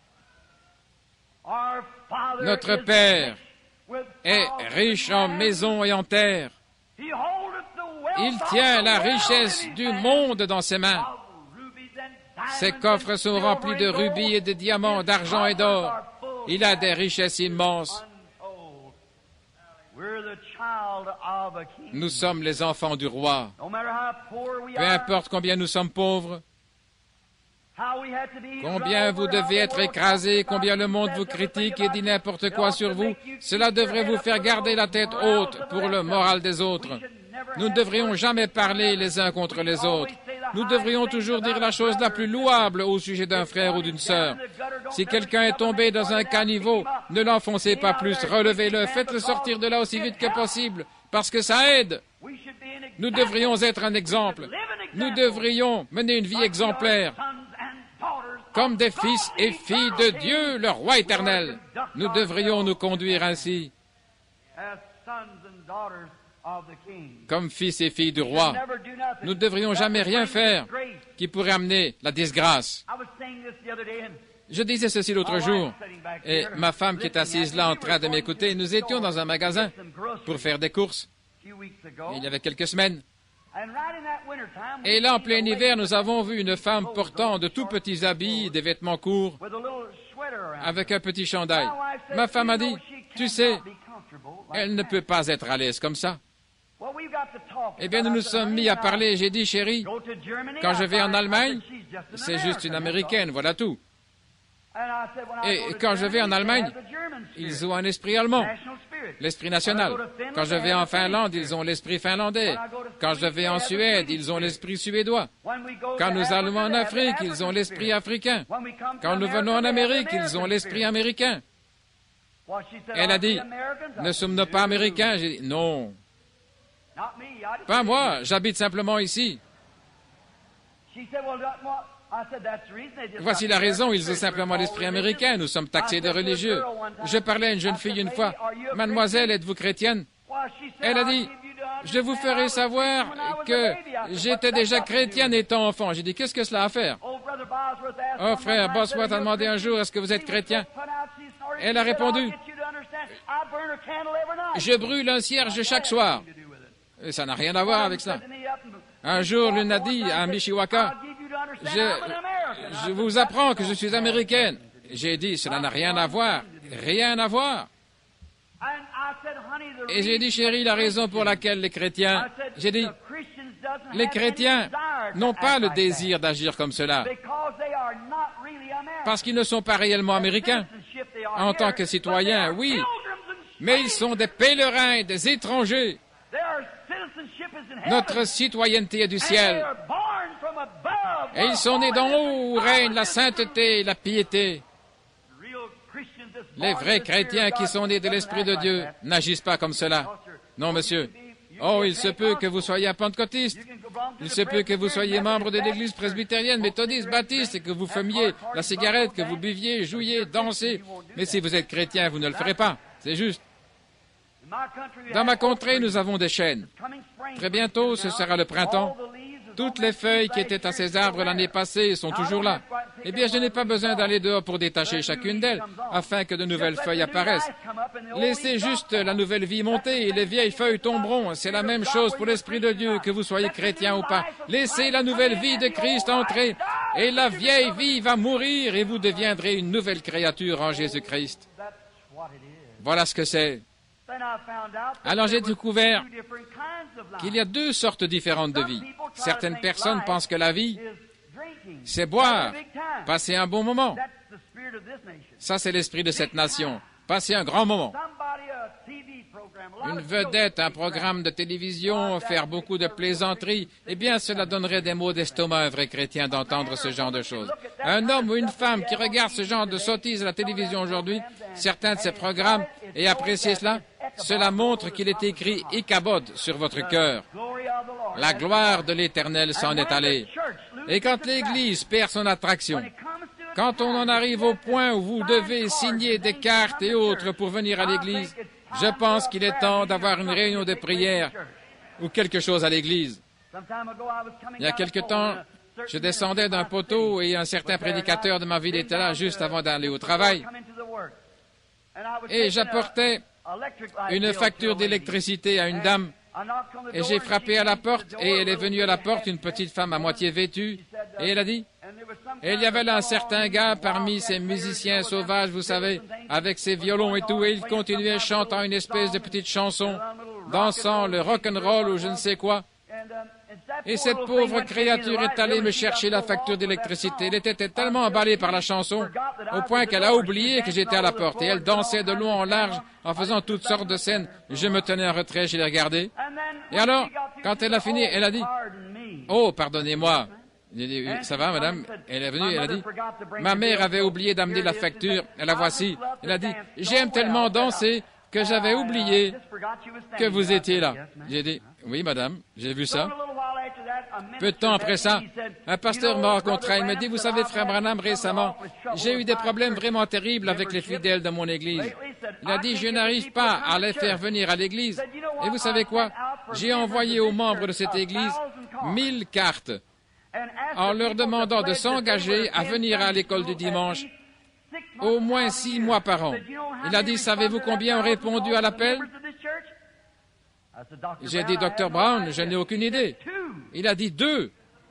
Notre Père est riche en maisons et en terres. Il tient la richesse du monde dans ses mains. Ses coffres sont remplis de rubis et de diamants, d'argent et d'or. Il a des richesses immenses. Nous sommes les enfants du roi. Peu importe combien nous sommes pauvres, combien vous devez être écrasés, combien le monde vous critique et dit n'importe quoi sur vous, cela devrait vous faire garder la tête haute pour le moral des autres. Nous ne devrions jamais parler les uns contre les autres. Nous devrions toujours dire la chose la plus louable au sujet d'un frère ou d'une sœur. Si quelqu'un est tombé dans un caniveau, ne l'enfoncez pas plus, relevez-le, faites-le sortir de là aussi vite que possible, parce que ça aide. Nous devrions être un exemple. Nous devrions mener une vie exemplaire, comme des fils et filles de Dieu, le roi éternel. Nous devrions nous conduire ainsi, comme fils et filles du roi. Nous ne devrions jamais rien faire qui pourrait amener la disgrâce. Je disais ceci l'autre jour, et ma femme qui est assise là en train de m'écouter, nous étions dans un magasin pour faire des courses, il y avait quelques semaines. Et là, en plein hiver, nous avons vu une femme portant de tout petits habits, des vêtements courts, avec un petit chandail. Ma femme a dit, tu sais, elle ne peut pas être à l'aise comme ça. Eh bien, nous nous sommes mis à parler. J'ai dit, chérie, quand je vais en Allemagne, c'est juste une Américaine, voilà tout. Et quand je vais en Allemagne, ils ont un esprit allemand, l'esprit national. Quand je vais en Finlande, ils ont l'esprit finlandais. Quand je vais en Suède, ils ont l'esprit suédois. Quand nous allons en Afrique, ils ont l'esprit africain. Quand nous venons en Amérique, ils ont l'esprit américain. Elle a dit, ne sommes-nous pas américains? J'ai dit, non. Pas moi, j'habite simplement ici. Voici la raison, ils ont simplement l'esprit américain, nous sommes taxés de religieux. Je parlais à une jeune fille une fois, « Mademoiselle, êtes-vous chrétienne ?» Elle a dit, « Je vous ferai savoir que j'étais déjà chrétienne étant enfant. » J'ai dit, « Qu'est-ce que cela a à faire ?» Oh, frère Bosworth a demandé un jour, « Est-ce que vous êtes chrétien ?» Elle a répondu, « Je brûle un cierge chaque soir. » Et ça n'a rien à voir avec cela. Un jour, l'une a dit à Mishawaka, je, je vous apprends que je suis américaine. J'ai dit, cela n'a rien à voir, rien à voir. Et j'ai dit, chérie, la raison pour laquelle les chrétiens, j'ai dit, les chrétiens n'ont pas le désir d'agir comme cela, parce qu'ils ne sont pas réellement américains. En tant que citoyens, oui, mais ils sont des pèlerins, des étrangers. Notre citoyenneté est du ciel. Et ils sont nés d'en haut où règne la sainteté et la piété. Les vrais chrétiens qui sont nés de l'Esprit de Dieu n'agissent pas comme cela. Non, monsieur. Oh, il se peut que vous soyez un pentecôtiste. Il se peut que vous soyez membre de l'église presbytérienne, méthodiste, baptiste, et que vous fumiez la cigarette, que vous buviez, jouiez, dansez. Mais si vous êtes chrétien, vous ne le ferez pas. C'est juste. Dans ma contrée, nous avons des chênes. Très bientôt, ce sera le printemps. Toutes les feuilles qui étaient à ces arbres l'année passée sont toujours là. Eh bien, je n'ai pas besoin d'aller dehors pour détacher chacune d'elles, afin que de nouvelles feuilles apparaissent. Laissez juste la nouvelle vie monter et les vieilles feuilles tomberont. C'est la même chose pour l'Esprit de Dieu, que vous soyez chrétien ou pas. Laissez la nouvelle vie de Christ entrer, et la vieille vie va mourir, et vous deviendrez une nouvelle créature en Jésus-Christ. Voilà ce que c'est. Alors j'ai découvert qu'il y a deux sortes différentes de vie. Certaines personnes pensent que la vie, c'est boire, passer un bon moment. Ça, c'est l'esprit de cette nation. Passer un grand moment. Une vedette, un programme de télévision, faire beaucoup de plaisanteries, eh bien, cela donnerait des maux d'estomac à un vrai chrétien d'entendre ce genre de choses. Un homme ou une femme qui regarde ce genre de sottises à la télévision aujourd'hui, certains de ces programmes, et apprécier cela, cela montre qu'il est écrit « Ichabod » sur votre cœur. La gloire de l'Éternel s'en est allée. Et quand l'Église perd son attraction, quand on en arrive au point où vous devez signer des cartes et autres pour venir à l'Église, je pense qu'il est temps d'avoir une réunion de prière ou quelque chose à l'Église. Il y a quelque temps, je descendais d'un poteau et un certain prédicateur de ma ville était là juste avant d'aller au travail. Et j'apportais une facture d'électricité à une dame. Et j'ai frappé à la porte, et elle est venue à la porte, une petite femme à moitié vêtue, et elle a dit, et il y avait là un certain gars parmi ces musiciens sauvages, vous savez, avec ses violons et tout, et il continuait chantant une espèce de petite chanson, dansant le rock'n'roll ou je ne sais quoi. Et cette pauvre créature est allée me chercher la facture d'électricité. Elle était tellement emballée par la chanson, au point qu'elle a oublié que j'étais à la porte. Et elle dansait de long en large, en faisant toutes sortes de scènes. Je me tenais en retrait, je l'ai regardée. Et alors, quand elle a fini, elle a dit, « Oh, pardonnez-moi. » J'ai dit, « Ça va, madame ?» Elle est venue, elle a dit, « Ma mère avait oublié d'amener la facture. Et la voici. » Elle a dit, « J'aime tellement danser que j'avais oublié que vous étiez là. » J'ai dit, « Oui, madame, j'ai vu ça. » Peu de temps après ça, un pasteur m'a rencontré. Il m'a dit, « Vous savez, frère Branham, récemment, j'ai eu des problèmes vraiment terribles avec les fidèles de mon église. » Il a dit, « Je n'arrive pas à les faire venir à l'église. » Et vous savez quoi? J'ai envoyé aux membres de cette église mille cartes en leur demandant de s'engager à venir à l'école du dimanche au moins six mois par an. Il a dit, « Savez-vous combien ont répondu à l'appel? » J'ai dit, « Docteur Brown, je n'ai aucune idée. » Il a dit deux.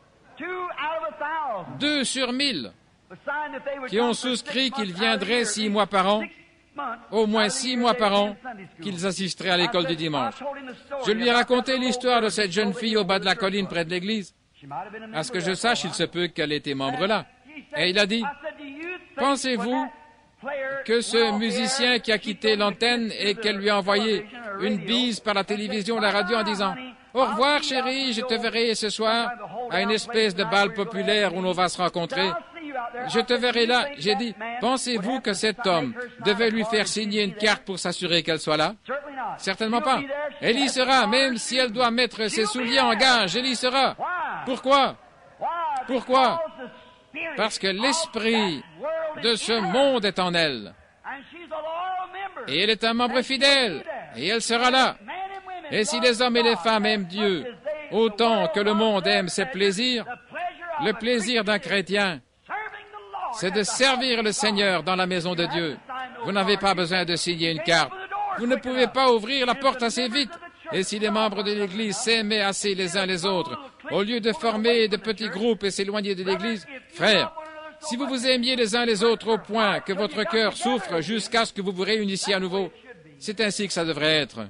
Deux sur mille qui ont souscrit qu'ils viendraient six mois par an, au moins six mois par an, qu'ils assisteraient à l'école du dimanche. Je lui ai raconté l'histoire de cette jeune fille au bas de la colline près de l'église. À ce que je sache, il se peut qu'elle ait été membre là. Et il a dit, « Pensez-vous que ce musicien qui a quitté l'antenne et qu'elle lui a envoyé une bise par la télévision ou la radio en disant « Au revoir, chérie, je te verrai ce soir à une espèce de bal populaire où l'on va se rencontrer. Je te verrai là. » J'ai dit, « Pensez-vous que cet homme devait lui faire signer une carte pour s'assurer qu'elle soit là? » Certainement pas. Elle y sera, même si elle doit mettre ses souliers en gage, elle y sera. Pourquoi? Pourquoi? parce que l'esprit de ce monde est en elle. Et elle est un membre fidèle, et elle sera là. Et si les hommes et les femmes aiment Dieu autant que le monde aime ses plaisirs, le plaisir d'un chrétien, c'est de servir le Seigneur dans la maison de Dieu. Vous n'avez pas besoin de signer une carte. Vous ne pouvez pas ouvrir la porte assez vite. Et si les membres de l'Église s'aimaient assez les uns les autres, au lieu de former de petits groupes et s'éloigner de l'Église, frères, si vous vous aimiez les uns les autres au point que votre cœur souffre jusqu'à ce que vous vous réunissiez à nouveau, c'est ainsi que ça devrait être.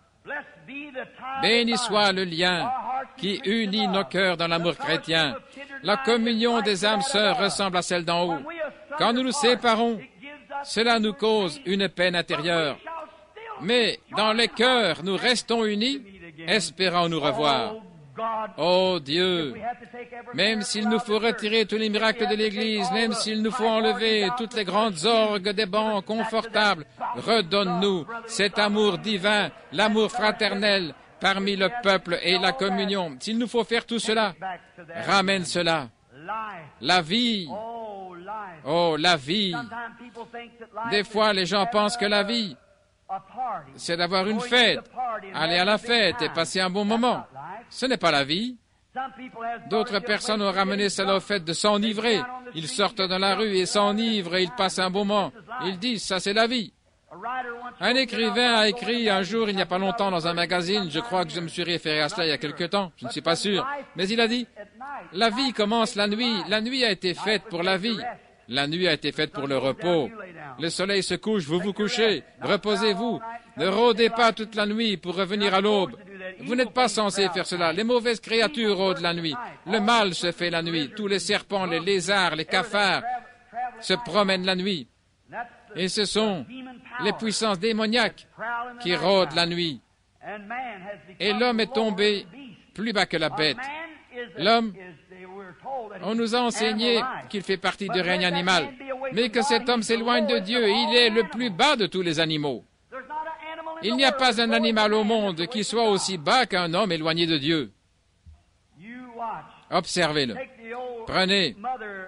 Béni soit le lien qui unit nos cœurs dans l'amour chrétien. La communion des âmes sœurs ressemble à celle d'en haut. Quand nous nous séparons, cela nous cause une peine intérieure. Mais dans les cœurs, nous restons unis, espérant nous revoir. Oh Dieu, même s'il nous faut retirer tous les miracles de l'Église, même s'il nous faut enlever toutes les grandes orgues des bancs confortables, redonne-nous cet amour divin, l'amour fraternel parmi le peuple et la communion. S'il nous faut faire tout cela, ramène cela. La vie. Oh, la vie. Des fois, les gens pensent que la vie, c'est d'avoir une fête, aller à la fête et passer un bon moment. Ce n'est pas la vie. D'autres personnes ont ramené cela au fait de s'enivrer. Ils sortent dans la rue et s'enivrent et ils passent un bon moment. Ils disent, ça c'est la vie. Un écrivain a écrit un jour, il n'y a pas longtemps, dans un magazine, je crois que je me suis référé à cela il y a quelque temps, je ne suis pas sûr, mais il a dit, la vie commence la nuit, la nuit a été faite pour la vie. La nuit a été faite pour le repos. Le soleil se couche, vous vous couchez, reposez-vous. Ne rôdez pas toute la nuit pour revenir à l'aube. Vous n'êtes pas censé faire cela. Les mauvaises créatures rôdent la nuit. Le mal se fait la nuit. Tous les serpents, les lézards, les cafards se promènent la nuit. Et ce sont les puissances démoniaques qui rôdent la nuit. Et l'homme est tombé plus bas que la bête. L'homme, on nous a enseigné qu'il fait partie du règne animal, mais que cet homme s'éloigne de Dieu, il est le plus bas de tous les animaux. Il n'y a pas un animal au monde qui soit aussi bas qu'un homme éloigné de Dieu. Observez-le. Prenez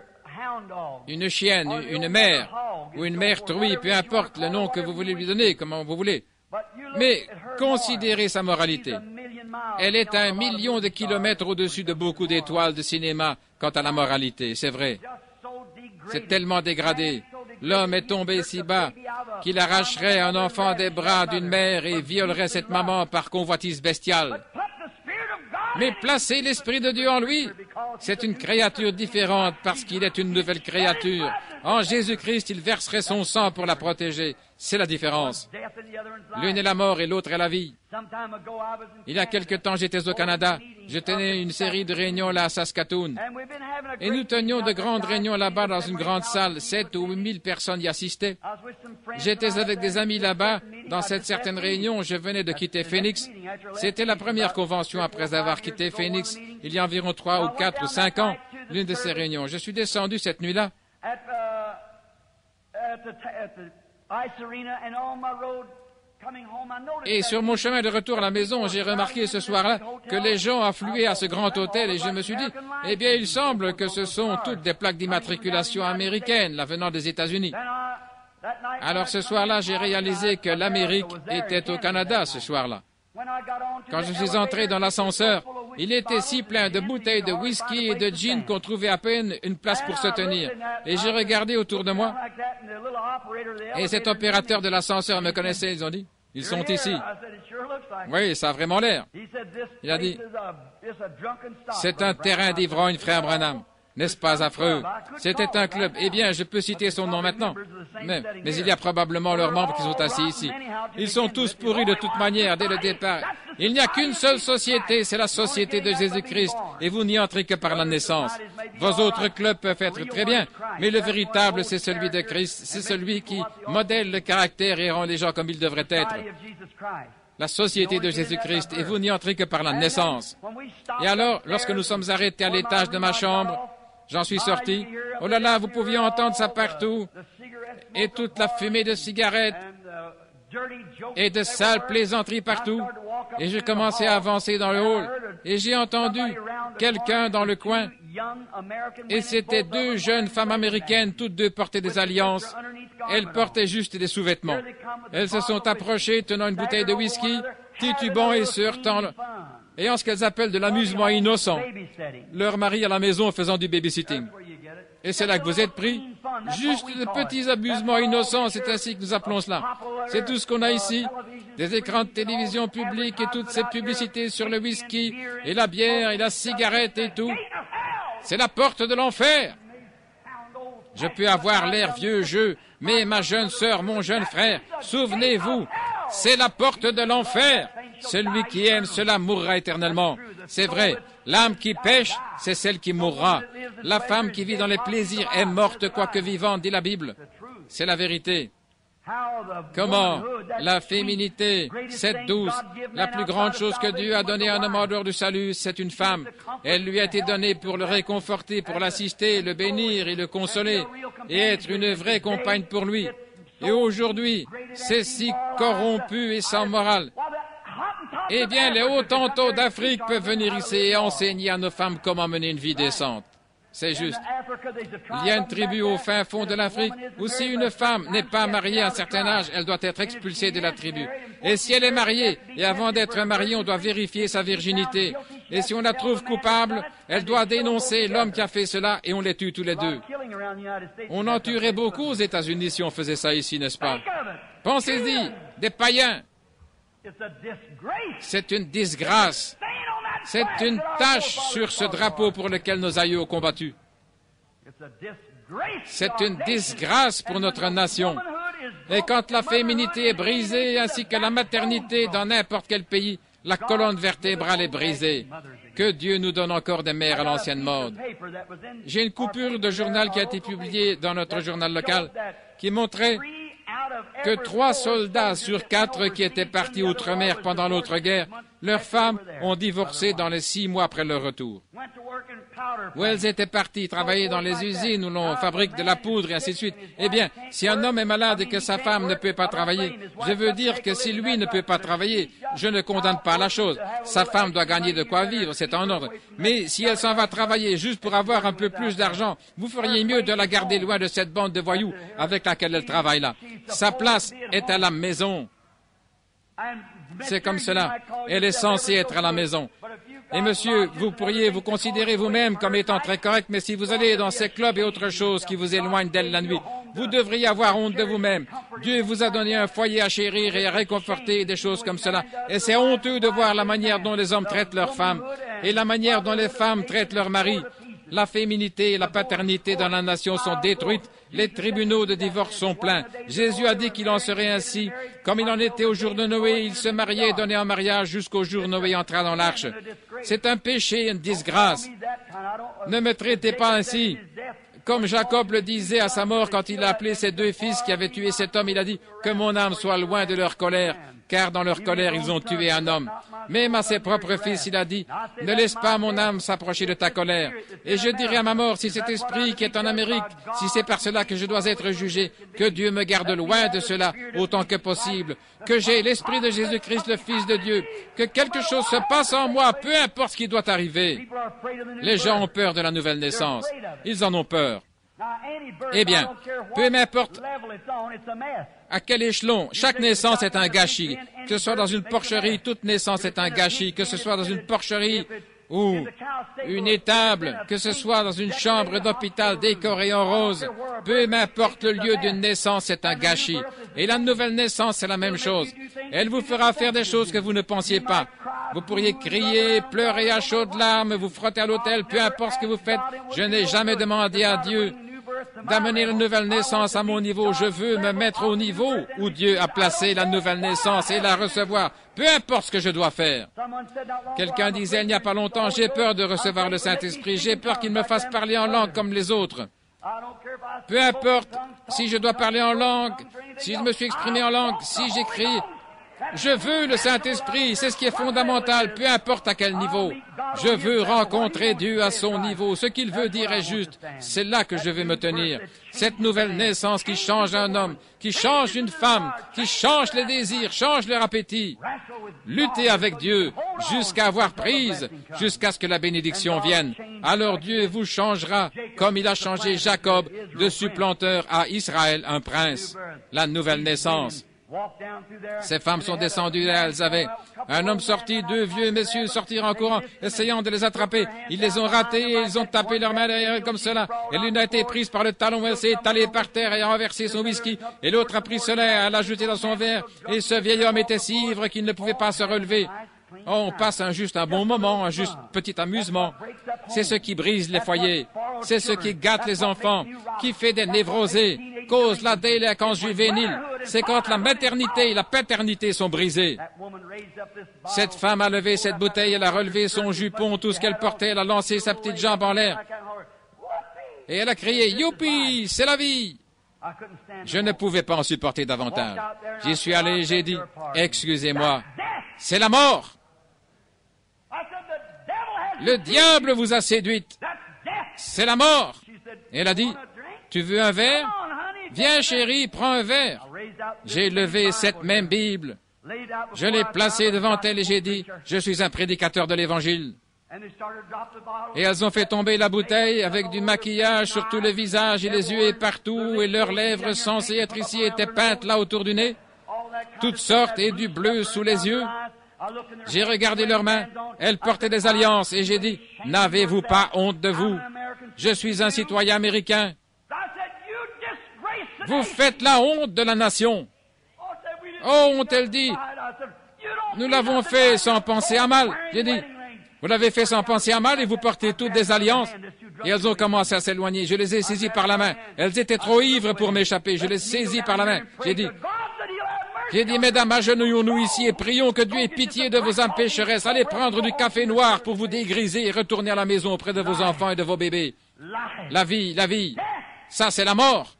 une chienne, une mère, ou une mère truie, peu importe le nom que vous voulez lui donner, comment vous voulez. Mais considérez sa moralité. Elle est à un million de kilomètres au-dessus de beaucoup d'étoiles de cinéma quant à la moralité, c'est vrai. C'est tellement dégradé. L'homme est tombé si bas qu'il arracherait un enfant des bras d'une mère et violerait cette maman par convoitise bestiale. Mais placez l'Esprit de Dieu en lui. C'est une créature différente parce qu'il est une nouvelle créature. En Jésus-Christ, il verserait son sang pour la protéger. C'est la différence. L'une est la mort et l'autre est la vie. Il y a quelque temps, j'étais au Canada. Je tenais une série de réunions là à Saskatoon. Et nous tenions de grandes réunions là-bas dans une grande salle. Sept ou huit mille personnes y assistaient. J'étais avec des amis là-bas. Dans cette certaine réunion, je venais de quitter Phoenix. C'était la première convention après avoir quitté Phoenix, il y a environ trois ou quatre ou cinq ans, l'une de ces réunions. Je suis descendu cette nuit-là. Et sur mon chemin de retour à la maison, j'ai remarqué ce soir-là que les gens affluaient à ce grand hôtel et je me suis dit, eh bien, il semble que ce sont toutes des plaques d'immatriculation américaines, là venant des États-Unis. Alors ce soir-là, j'ai réalisé que l'Amérique était au Canada ce soir-là. Quand je suis entré dans l'ascenseur, il était si plein de bouteilles de whisky et de gin qu'on trouvait à peine une place pour se tenir. Et j'ai regardé autour de moi, et cet opérateur de l'ascenseur me connaissait, ils ont dit, ils sont ici. Oui, ça a vraiment l'air. Il a dit, c'est un terrain d'ivrogne, frère Branham. N'est-ce pas affreux? C'était un club. Eh bien, je peux citer son nom maintenant. Mais, mais il y a probablement leurs membres qui sont assis ici. Ils sont tous pourris de toute manière dès le départ. Il n'y a qu'une seule société, c'est la société de Jésus-Christ. Et vous n'y entrez que par la naissance. Vos autres clubs peuvent être très bien, mais le véritable, c'est celui de Christ. C'est celui qui modèle le caractère et rend les gens comme ils devraient être. La société de Jésus-Christ, et vous n'y entrez que par la naissance. Et alors, lorsque nous sommes arrêtés à l'étage de ma chambre, j'en suis sorti. Oh là là, vous pouviez entendre ça partout. Et toute la fumée de cigarettes et de sales plaisanteries partout. Et j'ai commencé à avancer dans le hall, et j'ai entendu quelqu'un dans le coin, et c'était deux jeunes femmes américaines, toutes deux portaient des alliances. Elles portaient juste des sous-vêtements. Elles se sont approchées, tenant une bouteille de whisky, titubant et se heurtant, ayant ce qu'elles appellent de l'amusement innocent. Leur mari à la maison faisant du babysitting. Et c'est là que vous êtes pris. Juste de petits amusements innocents, c'est ainsi que nous appelons cela. C'est tout ce qu'on a ici. Des écrans de télévision publics et toutes ces publicités sur le whisky et la bière et la cigarette et tout. C'est la porte de l'enfer. Je peux avoir l'air vieux jeu, mais ma jeune sœur, mon jeune frère, souvenez-vous, c'est la porte de l'enfer. Celui qui aime cela mourra éternellement. C'est vrai, l'âme qui pêche, c'est celle qui mourra. La femme qui vit dans les plaisirs est morte, quoique vivante, dit la Bible. C'est la vérité. Comment la féminité, cette douce, la plus grande chose que Dieu a donnée à un homme en dehors du salut, c'est une femme. Elle lui a été donnée pour le réconforter, pour l'assister, le bénir et le consoler, et être une vraie compagne pour lui. Et aujourd'hui, c'est si corrompu et sans morale. Eh bien, les Hottentots d'Afrique peuvent venir ici et enseigner à nos femmes comment mener une vie décente. C'est juste. Il y a une tribu au fin fond de l'Afrique où si une femme n'est pas mariée à un certain âge, elle doit être expulsée de la tribu. Et si elle est mariée, et avant d'être mariée, on doit vérifier sa virginité. Et si on la trouve coupable, elle doit dénoncer l'homme qui a fait cela et on les tue tous les deux. On en tuerait beaucoup aux États-Unis si on faisait ça ici, n'est-ce pas? Pensez-y, des païens. C'est une disgrâce. C'est une tache sur ce drapeau pour lequel nos aïeux ont combattu. C'est une disgrâce pour notre nation. Et quand la féminité est brisée, ainsi que la maternité dans n'importe quel pays, la colonne vertébrale est brisée. Que Dieu nous donne encore des mères à l'ancienne mode. J'ai une coupure de journal qui a été publiée dans notre journal local qui montrait que trois soldats sur quatre qui étaient partis outre-mer pendant l'autre guerre, leurs femmes ont divorcé dans les six mois après leur retour. Où elles étaient parties travailler dans les usines où l'on fabrique de la poudre et ainsi de suite. Eh bien, si un homme est malade et que sa femme ne peut pas travailler, je veux dire que si lui ne peut pas travailler, je ne condamne pas la chose. Sa femme doit gagner de quoi vivre, c'est en ordre. Mais si elle s'en va travailler juste pour avoir un peu plus d'argent, vous feriez mieux de la garder loin de cette bande de voyous avec laquelle elle travaille là. Sa place est à la maison. C'est comme cela. Elle est censée être à la maison. Et monsieur, vous pourriez vous considérer vous-même comme étant très correct, mais si vous allez dans ces clubs et autres choses qui vous éloignent d'elle la nuit, vous devriez avoir honte de vous-même. Dieu vous a donné un foyer à chérir et à réconforter, des choses comme cela. Et c'est honteux de voir la manière dont les hommes traitent leurs femmes et la manière dont les femmes traitent leurs maris. La féminité et la paternité dans la nation sont détruites. Les tribunaux de divorce sont pleins. Jésus a dit qu'il en serait ainsi. Comme il en était au jour de Noé, il se mariait et donnait en mariage jusqu'au jour où Noé entra dans l'arche. C'est un péché, une disgrâce. Ne me traitez pas ainsi. Comme Jacob le disait à sa mort quand il a appelé ses deux fils qui avaient tué cet homme, il a dit « Que mon âme soit loin de leur colère, car dans leur colère ils ont tué un homme. » Même à ses propres fils, il a dit « Ne laisse pas mon âme s'approcher de ta colère. » Et je dirai à ma mort, si cet esprit qui est en Amérique, si c'est par cela que je dois être jugé, que Dieu me garde loin de cela autant que possible, que j'ai l'esprit de Jésus-Christ, le Fils de Dieu, que quelque chose se passe en moi, peu importe ce qui doit arriver. Les gens ont peur de la nouvelle naissance. Ils en ont peur. Eh bien, peu m'importe à quel échelon, chaque naissance est un gâchis. Que ce soit dans une porcherie, toute naissance est un gâchis. Que ce soit dans une porcherie ou une étable, que ce soit dans une chambre d'hôpital décorée en rose, peu m'importe le lieu d'une naissance, c'est un gâchis. Et la nouvelle naissance, c'est la même chose. Elle vous fera faire des choses que vous ne pensiez pas. Vous pourriez crier, pleurer à chaudes larmes, vous frotter à l'autel, peu importe ce que vous faites. Je n'ai jamais demandé à Dieu d'amener la nouvelle naissance à mon niveau. Je veux me mettre au niveau où Dieu a placé la nouvelle naissance et la recevoir, peu importe ce que je dois faire. Quelqu'un disait il n'y a pas longtemps, j'ai peur de recevoir le Saint-Esprit, j'ai peur qu'il me fasse parler en langue comme les autres. Peu importe si je dois parler en langue, si je me suis exprimé en langue, si j'écris, Je veux le Saint-Esprit, c'est ce qui est fondamental, peu importe à quel niveau. Je veux rencontrer Dieu à son niveau. Ce qu'il veut dire est juste. C'est là que je vais me tenir. Cette nouvelle naissance qui change un homme, qui change une femme, qui change les désirs, change leur appétit. Luttez avec Dieu jusqu'à avoir prise, jusqu'à ce que la bénédiction vienne. Alors Dieu vous changera comme il a changé Jacob de supplanteur à Israël, un prince. La nouvelle naissance. Ces femmes sont descendues et elles avaient un homme sorti, deux vieux messieurs sortirent en courant, essayant de les attraper. Ils les ont ratés et ils ont tapé leurs mains derrière elles comme cela. Et l'une a été prise par le talon, elle s'est étalée par terre et a renversé son whisky. Et l'autre a pris cela et l'a jeté dans son verre. Et ce vieil homme était si ivre qu'il ne pouvait pas se relever. Oh, on passe un juste un bon moment, un juste petit amusement. C'est ce qui brise les foyers. C'est ce qui gâte les enfants, qui fait des névrosés, cause la délinquance juvénile. C'est quand la maternité et la paternité sont brisées. Cette femme a levé cette bouteille, elle a relevé son jupon, tout ce qu'elle portait, elle a lancé sa petite jambe en l'air. Et elle a crié, « Youpi, c'est la vie !» Je ne pouvais pas en supporter davantage. J'y suis allé et j'ai dit, « Excusez-moi, c'est la mort !» Le diable vous a séduite. C'est la mort. Et elle a dit, tu veux un verre? Viens, chérie, prends un verre. J'ai levé cette même Bible. Je l'ai placée devant elle et j'ai dit, je suis un prédicateur de l'Évangile. Et elles ont fait tomber la bouteille avec du maquillage sur tout le visage et les yeux et partout, et leurs lèvres censées être ici étaient peintes là autour du nez. Toutes sortes et du bleu sous les yeux. J'ai regardé leurs mains, elles portaient des alliances, et j'ai dit, n'avez-vous pas honte de vous? Je suis un citoyen américain. Vous faites la honte de la nation. Oh, ont-elles dit, nous l'avons fait sans penser à mal. J'ai dit, vous l'avez fait sans penser à mal et vous portez toutes des alliances. Et elles ont commencé à s'éloigner. Je les ai saisies par la main. Elles étaient trop ivres pour m'échapper. Je les ai saisies par la main. J'ai dit, J'ai dit, mesdames, agenouillons-nous ici et prions que Dieu ait pitié de vos âmes pécheresses. Allez prendre du café noir pour vous dégriser et retourner à la maison auprès de vos enfants et de vos bébés. La vie, la vie, ça c'est la mort.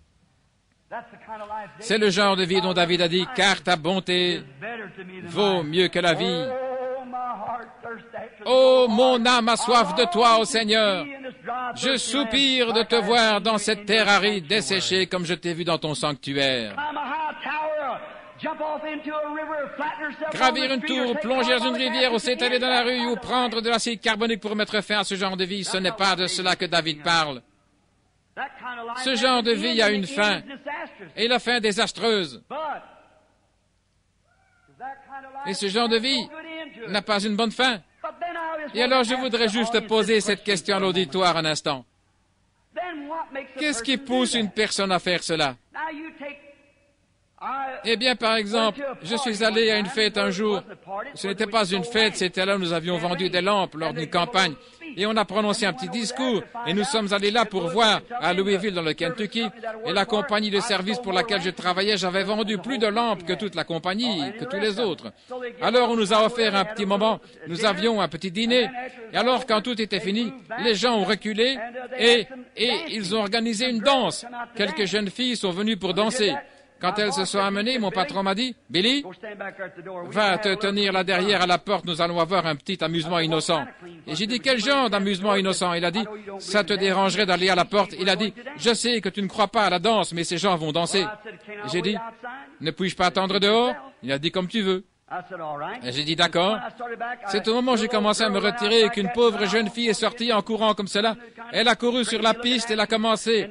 C'est le genre de vie dont David a dit, car ta bonté vaut mieux que la vie. Oh, mon âme a soif de toi, ô Seigneur. Je soupire de te voir dans cette terre aride, desséchée comme je t'ai vu dans ton sanctuaire. Gravir une tour, plonger dans une rivière ou s'étaler dans la rue ou prendre de l'acide carbonique pour mettre fin à ce genre de vie, ce n'est pas de cela que David parle. Ce genre de vie a une fin, et la fin désastreuse. Et ce genre de vie n'a pas une bonne fin. Et alors je voudrais juste poser cette question à l'auditoire un instant. Qu'est-ce qui pousse une personne à faire cela? Eh bien, par exemple, je suis allé à une fête un jour. Ce n'était pas une fête, c'était là où nous avions vendu des lampes lors d'une campagne. Et on a prononcé un petit discours. Et nous sommes allés là pour voir, à Louisville, dans le Kentucky. Et la compagnie de service pour laquelle je travaillais, j'avais vendu plus de lampes que toute la compagnie, que tous les autres. Alors, on nous a offert un petit moment. Nous avions un petit dîner. Et alors, quand tout était fini, les gens ont reculé et, et ils ont organisé une danse. Quelques jeunes filles sont venues pour danser. Quand elles se sont amenées, mon patron m'a dit, « Billy, va te tenir là derrière à la porte, nous allons avoir un petit amusement innocent. » Et j'ai dit, « Quel genre d'amusement innocent ?» Il a dit, « Ça te dérangerait d'aller à la porte ?» Il a dit, « Je sais que tu ne crois pas à la danse, mais ces gens vont danser. » Et j'ai dit, « Ne puis-je pas attendre dehors ?» Il a dit, « Comme tu veux. » Et j'ai dit, d'accord. C'est au moment où j'ai commencé à me retirer qu'une pauvre jeune fille est sortie en courant comme cela. Elle a couru sur la piste, elle a commencé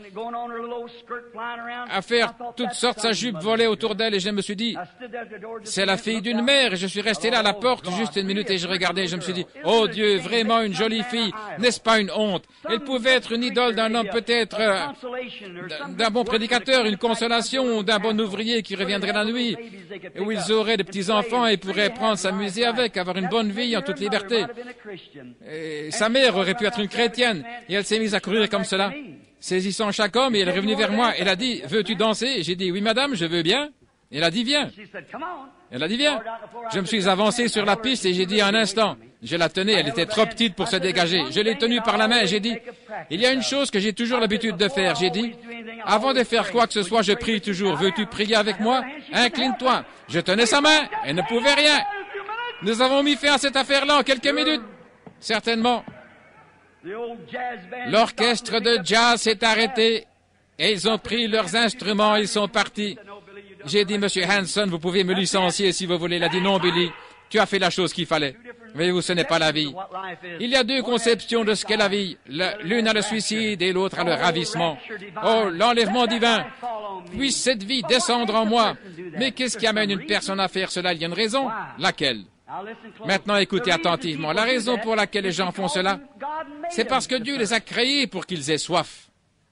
à faire toutes sortes, sa jupe volait autour d'elle et je me suis dit, c'est la fille d'une mère. Et je suis resté là à la porte juste une minute et je regardais et je me suis dit, oh Dieu, vraiment une jolie fille, n'est-ce pas une honte? Elle pouvait être une idole d'un homme, peut-être euh, d'un bon prédicateur, une consolation, d'un bon ouvrier qui reviendrait la nuit, où ils auraient des petits-enfants et pourrait prendre, s'amuser avec, avoir une bonne vie en toute liberté. Et sa mère aurait pu être une chrétienne, et elle s'est mise à courir comme cela, saisissant chaque homme, et elle est revenue vers moi. Elle a dit, veux-tu danser? J'ai dit, oui madame, je veux bien. Elle a dit, viens. Elle a dit, viens. Je me suis avancé sur la piste et j'ai dit un instant. Je la tenais, elle était trop petite pour se dégager. Je l'ai tenue par la main et j'ai dit, il y a une chose que j'ai toujours l'habitude de faire. J'ai dit, avant de faire quoi que ce soit, je prie toujours. Veux-tu prier avec moi? Incline-toi. Je tenais sa main, elle ne pouvait rien. Nous avons mis fin à cette affaire-là en quelques minutes. Certainement. L'orchestre de jazz s'est arrêté et ils ont pris leurs instruments, ils sont partis. J'ai dit, Monsieur Hanson, vous pouvez me licencier si vous voulez. Il a dit, non, Billy, tu as fait la chose qu'il fallait. Voyez-vous, ce n'est pas la vie. Il y a deux conceptions de ce qu'est la vie. L'une a le suicide et l'autre a le ravissement. Oh, l'enlèvement divin. Puisse cette vie descendre en moi. Mais qu'est-ce qui amène une personne à faire cela? Il y a une raison. Laquelle? Maintenant, écoutez attentivement. La raison pour laquelle les gens font cela, c'est parce que Dieu les a créés pour qu'ils aient soif.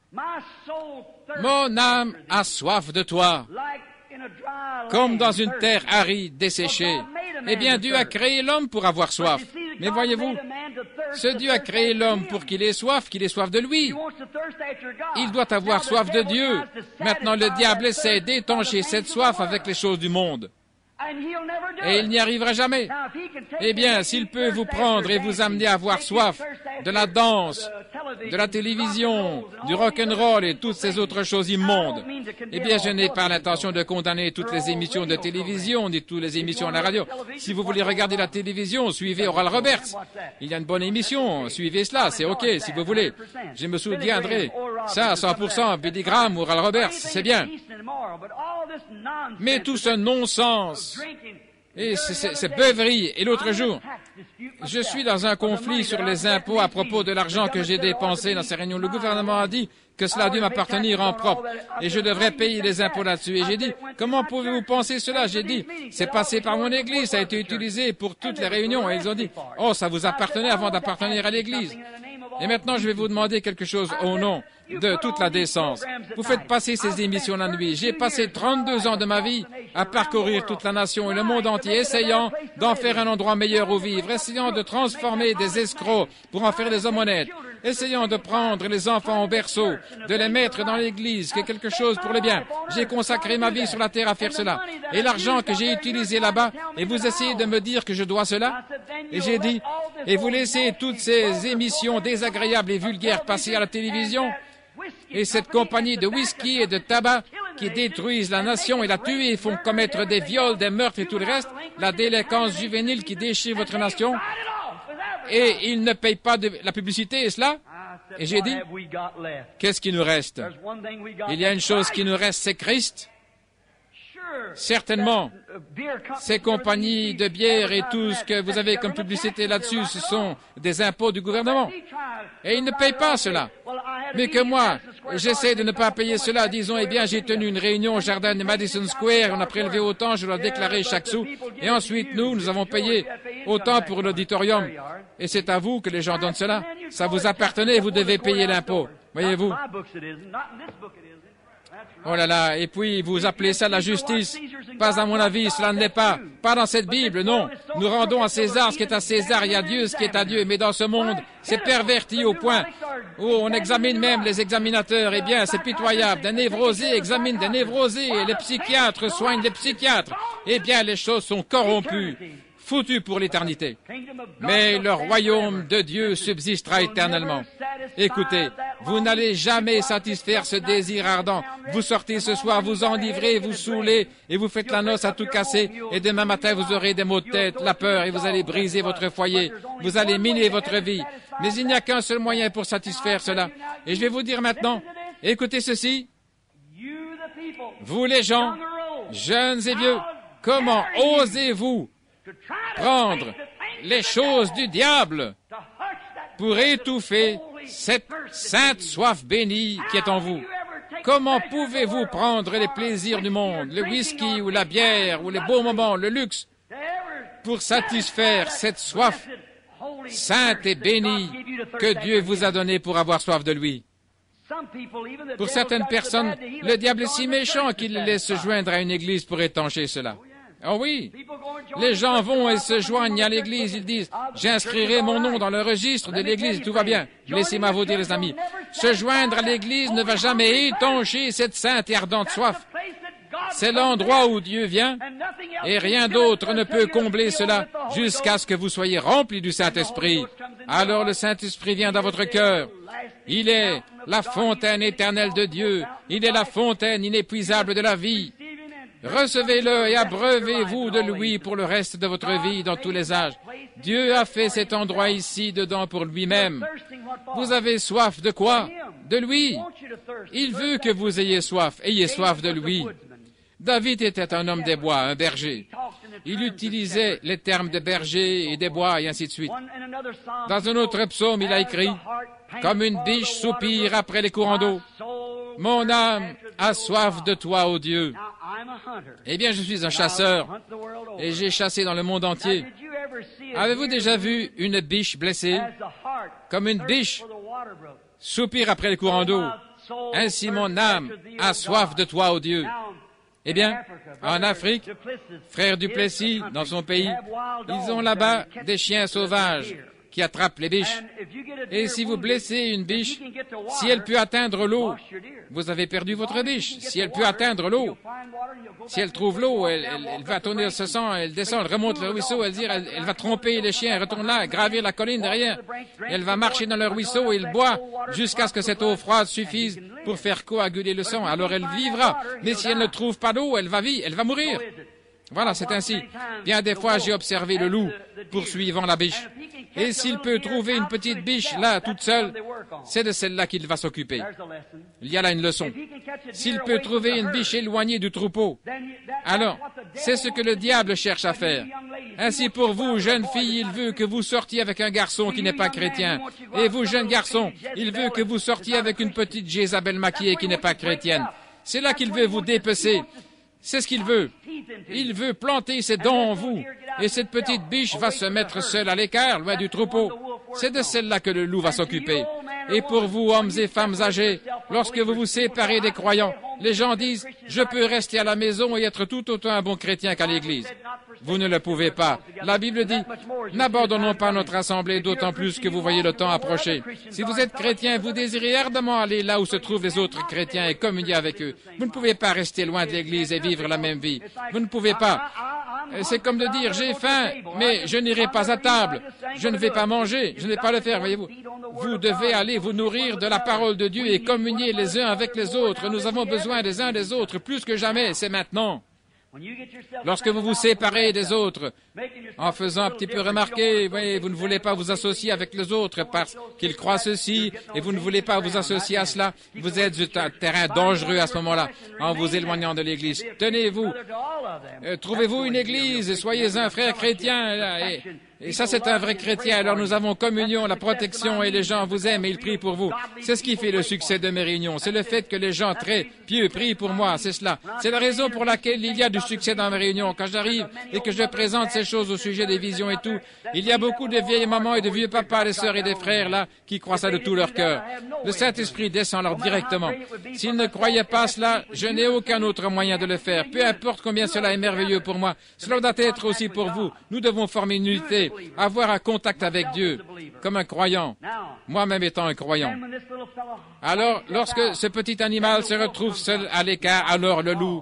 Mon âme a soif de toi, comme dans une terre aride, desséchée. Eh bien, Dieu a créé l'homme pour avoir soif. Mais voyez-vous, ce Dieu a créé l'homme pour qu'il ait soif, qu'il ait soif de lui. Il doit avoir soif de Dieu. Maintenant, le diable essaie d'étancher cette soif avec les choses du monde. Et il n'y arrivera jamais. Eh bien, s'il peut vous prendre et vous amener à avoir soif de la danse, de la télévision, du rock'n'roll et toutes ces autres choses immondes, eh bien, je n'ai pas l'intention de condamner toutes les émissions de télévision, ni toutes les émissions à la radio. Si vous voulez regarder la télévision, suivez Oral Roberts. Il y a une bonne émission, suivez cela, c'est OK, si vous voulez. Je me souviendrai. Ça, cent pour cent, Billy Graham, Oral Roberts, c'est bien. Mais tout ce non-sens et ces beuveries. Et l'autre jour, je suis dans un conflit sur les impôts à propos de l'argent que j'ai dépensé dans ces réunions. Le gouvernement a dit que cela a dû m'appartenir en propre et je devrais payer les impôts là-dessus. Et j'ai dit, comment pouvez-vous penser cela? J'ai dit, c'est passé par mon église, ça a été utilisé pour toutes les réunions. Et ils ont dit, oh, ça vous appartenait avant d'appartenir à l'église. Et maintenant, je vais vous demander quelque chose au nom de toute la décence. Vous faites passer ces émissions la nuit. J'ai passé trente-deux ans de ma vie à parcourir toute la nation et le monde entier, essayant d'en faire un endroit meilleur où vivre, essayant de transformer des escrocs pour en faire des hommes honnêtes, essayant de prendre les enfants au berceau, de les mettre dans l'église, que quelque chose pour le bien. J'ai consacré ma vie sur la terre à faire cela. Et l'argent que j'ai utilisé là-bas, et vous essayez de me dire que je dois cela? Et j'ai dit, et vous laissez toutes ces émissions désagréables et vulgaires passer à la télévision? Et cette compagnie de whisky et de tabac qui détruisent la nation et la tuent et font commettre des viols, des meurtres et tout le reste, la délinquance juvénile qui déchire votre nation, et ils ne payent pas de la publicité, et cela? Et j'ai dit, qu'est-ce qui nous reste? Il y a une chose qui nous reste, c'est Christ. Certainement, ces compagnies de bière et tout ce que vous avez comme publicité là-dessus, ce sont des impôts du gouvernement. Et ils ne payent pas cela. Mais que moi, j'essaie de ne pas payer cela. Disons, eh bien, j'ai tenu une réunion au jardin de Madison Square, on a prélevé autant, je dois déclarer chaque sou. Et ensuite, nous, nous avons payé autant pour l'auditorium. Et c'est à vous que les gens donnent cela. Ça vous appartenait, vous devez payer l'impôt. Voyez-vous? Oh là là, et puis vous appelez ça la justice. Pas à mon avis, cela ne l'est pas. Pas dans cette Bible, non. Nous rendons à César ce qui est à César et à Dieu ce qui est à Dieu. Mais dans ce monde, c'est perverti au point où on examine même les examinateurs. Eh bien, c'est pitoyable. Des névrosés examinent des névrosés et les psychiatres soignent les psychiatres. Eh bien, les choses sont corrompues, foutues pour l'éternité. Mais le royaume de Dieu subsistera éternellement. Écoutez, vous n'allez jamais satisfaire ce désir ardent. Vous sortez ce soir, vous enivrez, vous saoulez, et vous faites la noce à tout casser, et demain matin vous aurez des maux de tête, la peur, et vous allez briser votre foyer. Vous allez miner votre vie. Mais il n'y a qu'un seul moyen pour satisfaire cela. Et je vais vous dire maintenant, écoutez ceci. Vous les gens, jeunes et vieux, comment osez-vous prendre les choses du diable pour étouffer cette sainte soif bénie qui est en vous? Comment pouvez-vous prendre les plaisirs du monde, le whisky ou la bière ou les beaux moments, le luxe, pour satisfaire cette soif sainte et bénie que Dieu vous a donnée pour avoir soif de lui? Pour certaines personnes, le diable est si méchant qu'il les laisse se joindre à une église pour étancher cela. Oh oui, les gens vont et se joignent à l'église, ils disent, j'inscrirai mon nom dans le registre de l'église, tout va bien. Laissez-moi vous dire, les amis, se joindre à l'église ne va jamais étancher cette sainte et ardente soif. C'est l'endroit où Dieu vient, et rien d'autre ne peut combler cela jusqu'à ce que vous soyez remplis du Saint-Esprit. Alors le Saint-Esprit vient dans votre cœur. Il est la fontaine éternelle de Dieu. Il est la fontaine inépuisable de la vie. Recevez-le et abreuvez-vous de lui pour le reste de votre vie dans tous les âges. Dieu a fait cet endroit ici dedans pour lui-même. Vous avez soif de quoi? De lui. Il veut que vous ayez soif. Ayez soif de lui. David était un homme des bois, un berger. Il utilisait les termes de berger et des bois et ainsi de suite. Dans un autre psaume, il a écrit « Comme une biche soupire après les courants d'eau, mon âme a soif de toi, ô Dieu. » Eh bien, je suis un chasseur et j'ai chassé dans le monde entier. Avez-vous déjà vu une biche blessée? Comme une biche soupire après les courants d'eau, ainsi mon âme a soif de toi, ô Dieu. Eh bien, en Afrique, frère Duplessis, dans son pays, ils ont là-bas des chiens sauvages qui attrapent les biches. Et si vous blessez une biche, si elle peut atteindre l'eau, vous avez perdu votre biche. Si elle peut atteindre l'eau, si elle trouve l'eau, elle, elle, elle va tourner ce sang, elle descend, elle remonte le ruisseau, elle, dit, elle, elle va tromper les chiens, elle retourne là, gravir la colline derrière. Elle va marcher dans le ruisseau et elle boit jusqu'à ce que cette eau froide suffise pour faire coaguler le sang. Alors elle vivra. Mais si elle ne trouve pas d'eau, elle va vivre, elle va mourir. Voilà, c'est ainsi. Bien des fois, j'ai observé le loup poursuivant la biche. Et s'il peut trouver une petite biche là, toute seule, c'est de celle-là qu'il va s'occuper. Il y a là une leçon. S'il peut trouver une biche éloignée du troupeau, alors, c'est ce que le diable cherche à faire. Ainsi pour vous, jeunes filles, il veut que vous sortiez avec un garçon qui n'est pas chrétien. Et vous, jeunes garçons, il veut que vous sortiez avec une petite Jézabel maquillée qui n'est pas chrétienne. C'est là qu'il veut vous dépecer. C'est ce qu'il veut. Il veut planter ses dents en vous. Et cette petite biche va se mettre seule à l'écart, loin du troupeau. C'est de celle-là que le loup va s'occuper. Et pour vous, hommes et femmes âgés, lorsque vous vous séparez des croyants, les gens disent « Je peux rester à la maison et être tout autant un bon chrétien qu'à l'église. » Vous ne le pouvez pas. La Bible dit « N'abandonnons pas notre assemblée, d'autant plus que vous voyez le temps approcher. » Si vous êtes chrétien, vous désirez ardemment aller là où se trouvent les autres chrétiens et communier avec eux. Vous ne pouvez pas rester loin de l'église et vivre la même vie. Vous ne pouvez pas. C'est comme de dire, j'ai faim, mais je n'irai pas à table. Je ne vais pas manger, je ne vais pas le faire, voyez-vous. Vous devez aller vous nourrir de la parole de Dieu et communier les uns avec les autres. Nous avons besoin des uns des autres plus que jamais, c'est maintenant. Lorsque vous vous séparez des autres, en faisant un petit peu remarquer, oui, vous ne voulez pas vous associer avec les autres parce qu'ils croient ceci, et vous ne voulez pas vous associer à cela, vous êtes sur un terrain dangereux à ce moment-là, en vous éloignant de l'Église. Tenez-vous, euh, trouvez-vous une Église, et soyez un frère chrétien, là, et, et ça c'est un vrai chrétien, alors nous avons communion, la protection, et les gens vous aiment et ils prient pour vous. C'est ce qui fait le succès de mes réunions, c'est le fait que les gens très pieux prient pour moi, c'est cela. C'est la raison pour laquelle il y a du succès dans mes réunions. Quand j'arrive et que je présente ces choses au sujet des visions et tout, il y a beaucoup de vieilles mamans et de vieux papas, des sœurs et des frères là, qui croient ça de tout leur cœur. Le Saint-Esprit descend alors directement. S'ils ne croyaient pas cela, je n'ai aucun autre moyen de le faire. Peu importe combien cela est merveilleux pour moi, cela doit être aussi pour vous. Nous devons former une unité, avoir un contact avec Dieu, comme un croyant, moi-même étant un croyant. Alors, lorsque ce petit animal se retrouve seul à l'écart, alors le loup,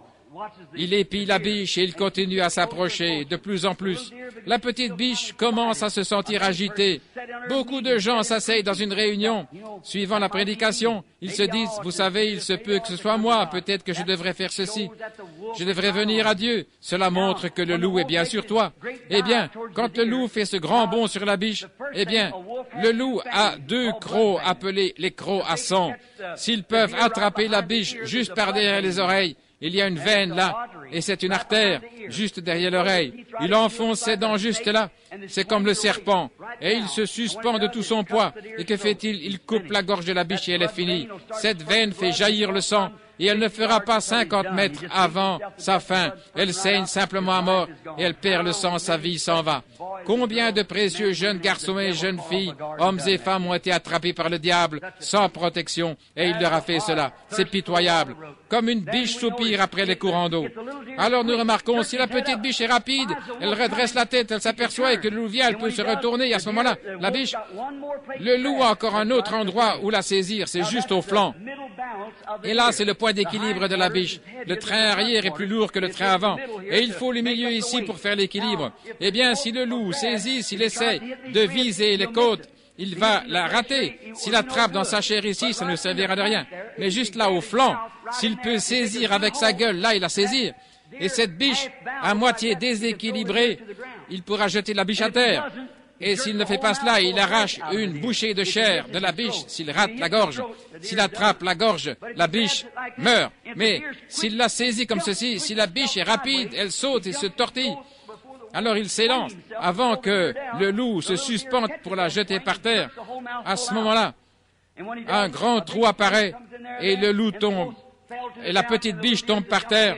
il épie la biche et il continue à s'approcher de plus en plus. La petite biche commence à se sentir agitée. Beaucoup de gens s'asseyent dans une réunion. Suivant la prédication, ils se disent, vous savez, il se peut que ce soit moi, peut-être que je devrais faire ceci. Je devrais venir à Dieu. Cela montre que le loup est bien sur toi. Eh bien, quand le loup fait ce grand bond sur la biche, eh bien, le loup a deux crocs appelés les crocs à sang. S'ils peuvent attraper la biche juste par derrière les oreilles, il y a une veine là, et c'est une artère, juste derrière l'oreille. Il enfonce ses dents juste là. C'est comme le serpent. Et il se suspend de tout son poids. Et que fait-il? Il coupe la gorge de la biche et elle est finie. Cette veine fait jaillir le sang. Et elle ne fera pas cinquante mètres avant sa fin. Elle saigne simplement à mort et elle perd le sang, sa vie s'en va. Combien de précieux jeunes garçons et jeunes filles, hommes et femmes ont été attrapés par le diable sans protection et il leur a fait cela. C'est pitoyable. Comme une biche soupire après les courants d'eau. Alors nous remarquons Si la petite biche est rapide, elle redresse la tête, elle s'aperçoit que le loup vient, elle peut se retourner, et à ce moment-là, la biche, le loup a encore un autre endroit où la saisir, c'est juste au flanc. Et là, c'est le point d'équilibre de la biche. Le train arrière est plus lourd que le train avant, et il faut le milieu ici pour faire l'équilibre. Eh bien, si le loup saisit, s'il essaie de viser les côtes, il va la rater. S'il attrape dans sa chair ici, ça ne servira de rien. Mais juste là, au flanc, s'il peut saisir avec sa gueule, là, il la saisir. Et cette biche, à moitié déséquilibrée, il pourra jeter la biche à terre. Et s'il ne fait pas cela, il arrache une bouchée de chair de la biche s'il rate la gorge. S'il attrape la gorge, la biche meurt. Mais s'il la saisit comme ceci, si la biche est rapide, elle saute et se tortille, alors il s'élance avant que le loup se suspende pour la jeter par terre. À ce moment-là, un grand trou apparaît et le loup tombe. Et la petite biche tombe par terre.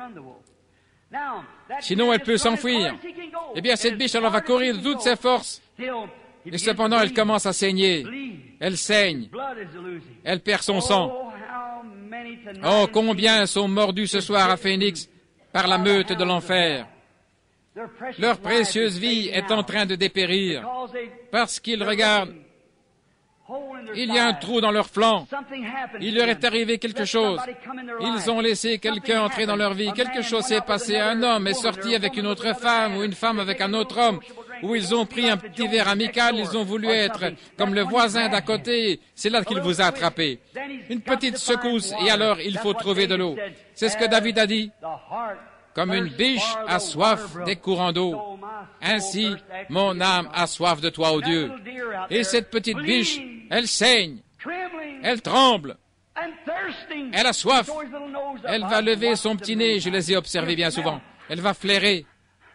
Sinon, elle peut s'enfuir. Eh bien, cette biche, alors, va courir de toutes ses forces. Et cependant, elle commence à saigner. Elle saigne. Elle perd son sang. Oh, combien sont mordus ce soir à Phoenix par la meute de l'enfer. Leur précieuse vie est en train de dépérir parce qu'ils regardent. Il y a un trou dans leur flanc. Il leur est arrivé quelque chose. Ils ont laissé quelqu'un entrer dans leur vie. Quelque chose s'est passé. Un homme est sorti avec une autre femme ou une femme avec un autre homme. Ou ils ont pris un petit verre amical. Ils ont voulu être comme le voisin d'à côté. C'est là qu'il vous a attrapé. Une petite secousse et alors il faut trouver de l'eau. C'est ce que David a dit. Comme une biche a soif des courants d'eau, ainsi mon âme a soif de toi, ô Dieu. Et cette petite biche, elle saigne, elle tremble, elle a soif, elle va lever son petit nez, je les ai observés bien souvent, elle va flairer,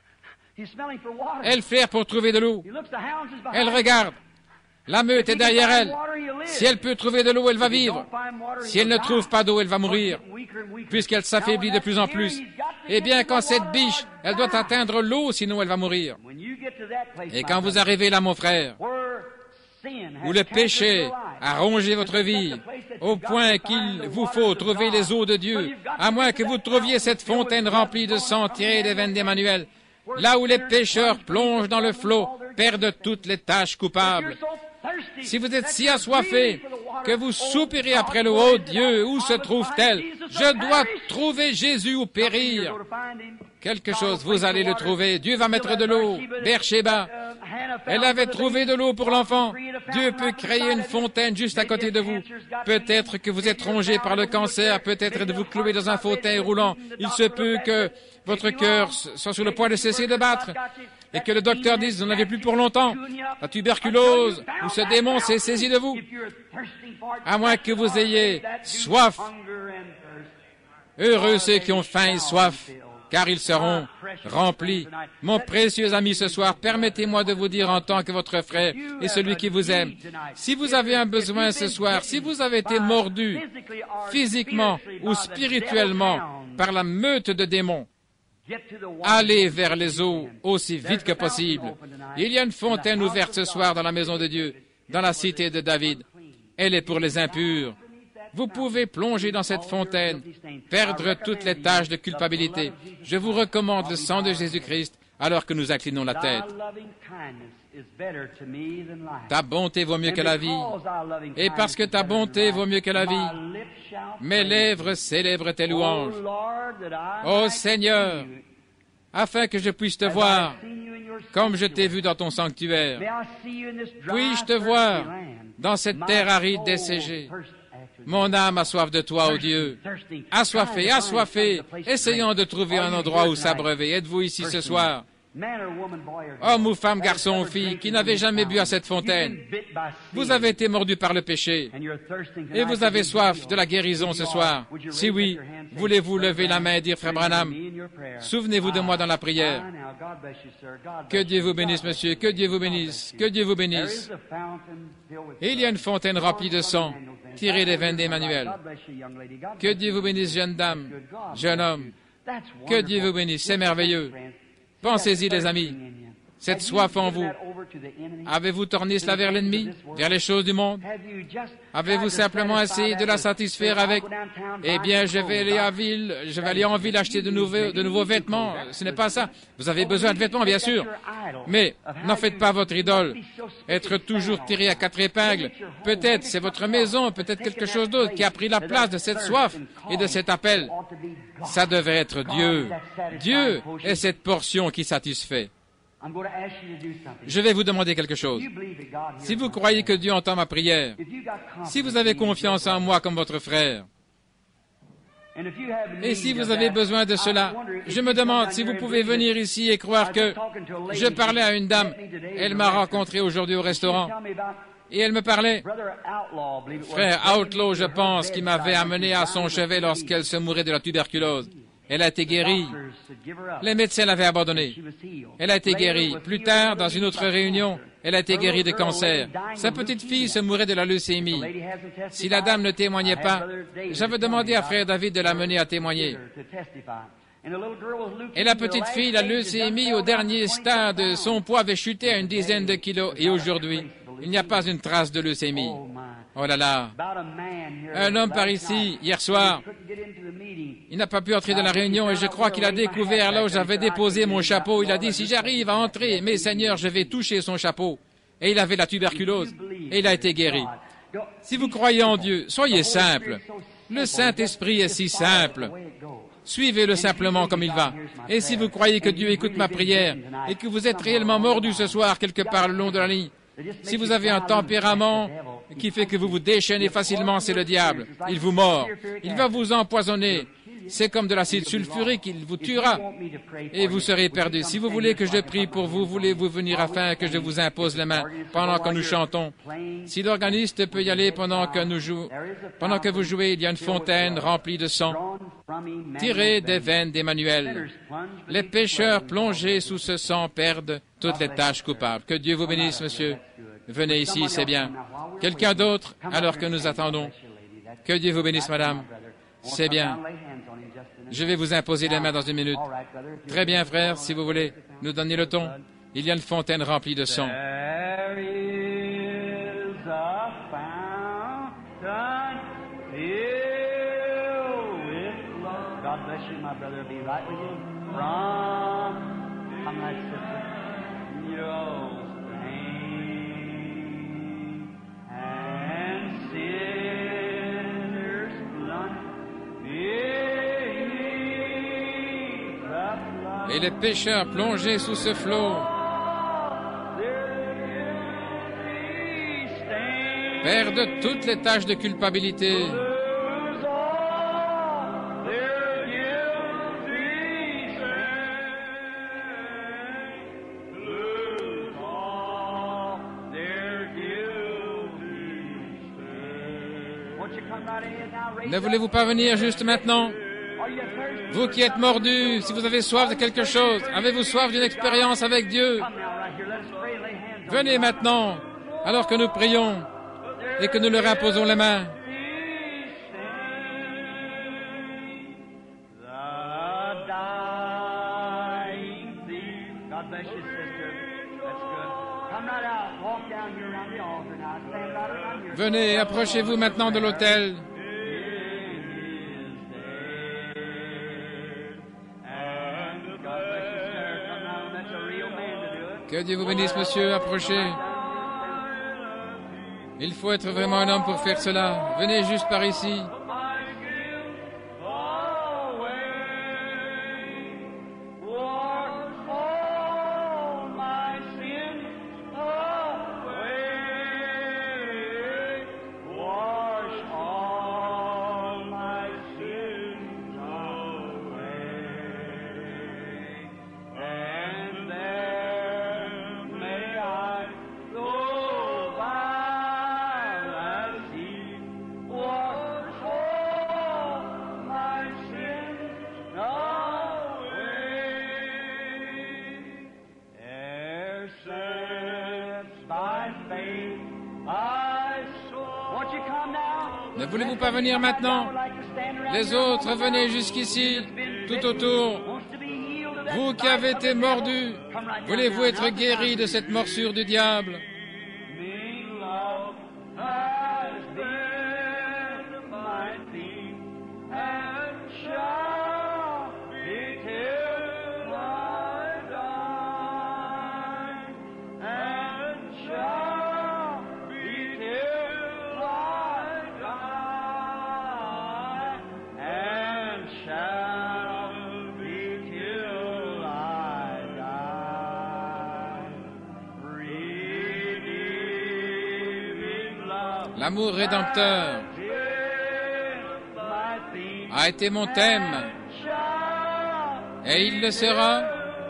elle flaire pour trouver de l'eau, elle regarde. La meute est derrière elle. Si elle peut trouver de l'eau, elle va vivre. Si elle ne trouve pas d'eau, elle va mourir, puisqu'elle s'affaiblit de plus en plus. Eh bien, quand cette biche, elle doit atteindre l'eau, sinon elle va mourir. Et quand vous arrivez là, mon frère, où le péché a rongé votre vie, au point qu'il vous faut trouver les eaux de Dieu, à moins que vous trouviez cette fontaine remplie de sang tiré des veines d'Emmanuel, là où les pécheurs plongent dans le flot, perdent toutes les tâches coupables. Si vous êtes si assoiffé que vous soupirez après l'eau, oh Dieu, où se trouve-t-elle? Je dois trouver Jésus ou périr. Quelque chose, vous allez le trouver. Dieu va mettre de l'eau. Beersheba, elle avait trouvé de l'eau pour l'enfant. Dieu peut créer une fontaine juste à côté de vous. Peut-être que vous êtes rongé par le cancer, peut-être de vous clouer dans un fauteuil roulant. Il se peut que votre cœur soit sur le point de cesser de battre et que le docteur dise, vous n'en avez plus pour longtemps. La tuberculose ou ce démon s'est saisi de vous. À moins que vous ayez soif. Heureux ceux qui ont faim et soif, car ils seront remplis. Mon précieux ami, ce soir, permettez-moi de vous dire en tant que votre frère et celui qui vous aime, si vous avez un besoin ce soir, si vous avez été mordu physiquement ou spirituellement par la meute de démons, allez vers les eaux aussi vite que possible. Il y a une fontaine ouverte ce soir dans la maison de Dieu, dans la cité de David. Elle est pour les impurs. Vous pouvez plonger dans cette fontaine, perdre toutes les taches de culpabilité. Je vous recommande le sang de Jésus-Christ alors que nous inclinons la tête. Ta bonté vaut mieux que la vie. Et parce que ta bonté vaut mieux que la vie, mes lèvres célèbrent tes louanges. Ô Seigneur, afin que je puisse te voir comme je t'ai vu dans ton sanctuaire, puis-je te voir dans cette terre aride desséchée. Mon âme a soif de toi, ô Dieu. Assoiffé, assoiffé, essayons de trouver un endroit où s'abreuver. Êtes-vous ici ce soir? Homme ou femme, garçon ou fille, qui n'avait jamais bu à cette fontaine, vous avez été mordu par le péché et vous avez soif de la guérison ce soir. Si oui, voulez-vous lever la main et dire, Frère Branham, souvenez-vous de moi dans la prière. Que Dieu vous bénisse, monsieur, que Dieu vous bénisse, que Dieu vous bénisse. Et il y a une fontaine remplie de sang, tirée des veines d'Emmanuel. Que Dieu vous bénisse, jeune dame, jeune homme. Que Dieu vous bénisse, c'est merveilleux. Pensez-y, les amis. cette soif en vous, avez-vous tourné cela vers l'ennemi, vers les choses du monde? Avez-vous simplement essayé de la satisfaire avec « Eh bien, je vais aller à ville, je vais aller en ville acheter de nouveaux, de nouveaux vêtements ». Ce n'est pas ça. Vous avez besoin de vêtements, bien sûr. Mais n'en faites pas votre idole. Être toujours tiré à quatre épingles. Peut-être c'est votre maison, peut-être quelque chose d'autre qui a pris la place de cette soif et de cet appel. Ça devrait être Dieu. Dieu est cette portion qui satisfait. Je vais vous demander quelque chose. Si vous croyez que Dieu entend ma prière, si vous avez confiance en moi comme votre frère, et si vous avez besoin de cela, je me demande si vous pouvez venir ici et croire que je parlais à une dame. Elle m'a rencontré aujourd'hui au restaurant. Et elle me parlait, frère Outlaw, je pense, qui m'avait amené à son chevet lorsqu'elle se mourait de la tuberculose. Elle a été guérie. Les médecins l'avaient abandonnée. Elle a été guérie. Plus tard, dans une autre réunion, elle a été guérie de cancer. Sa petite fille se mourait de la leucémie. Si la dame ne témoignait pas, j'avais demandé à frère David de l'amener à témoigner. Et la petite fille, la leucémie, au dernier stade, son poids avait chuté à une dizaine de kilos. Et aujourd'hui, il n'y a pas une trace de leucémie. Oh là là! Un homme par ici, hier soir, il n'a pas pu entrer dans la réunion et je crois qu'il a découvert là où j'avais déposé mon chapeau. Il a dit, si j'arrive à entrer, mais Seigneur, je vais toucher son chapeau. Et il avait la tuberculose et il a été guéri. Si vous croyez en Dieu, soyez simple. Le Saint-Esprit est si simple. Suivez-le simplement comme il va. Et si vous croyez que Dieu écoute ma prière et que vous êtes réellement mordu ce soir quelque part le long de la ligne, si vous avez un tempérament qui fait que vous vous déchaînez facilement, c'est le diable. Il vous mord. Il va vous empoisonner. C'est comme de l'acide sulfurique, il vous tuera et vous serez perdu. Si vous voulez que je prie pour vous, voulez-vous venir afin que je vous impose les mains pendant que nous chantons? Si l'organiste peut y aller pendant que nous jouons, pendant que vous jouez, il y a une fontaine remplie de sang, tirée des veines d'Emmanuel. Les pécheurs plongés sous ce sang perdent toutes les tâches coupables. Que Dieu vous bénisse, monsieur. Venez ici, c'est bien. Quelqu'un d'autre, alors que nous attendons. Que Dieu vous bénisse, madame. C'est bien. Je vais vous imposer les mains dans une minute. Très bien, frère, si vous voulez nous donner le ton. Il y a une fontaine remplie de sang. Et les pécheurs plongés sous ce flot perdent toutes les tâches de culpabilité. Ne voulez-vous pas venir juste maintenant? Vous qui êtes mordus, si vous avez soif de quelque chose, avez-vous soif d'une expérience avec Dieu? Venez maintenant, alors que nous prions et que nous leur imposons les mains. Venez, approchez-vous maintenant de l'autel. Que Dieu vous bénisse, monsieur. Approchez. Il faut être vraiment un homme pour faire cela. Venez juste par ici. Ne voulez-vous pas venir maintenant? Les autres, venez jusqu'ici, tout autour. Vous qui avez été mordu, voulez-vous être guéri de cette morsure du diable? L'amour rédempteur a été mon thème et il le sera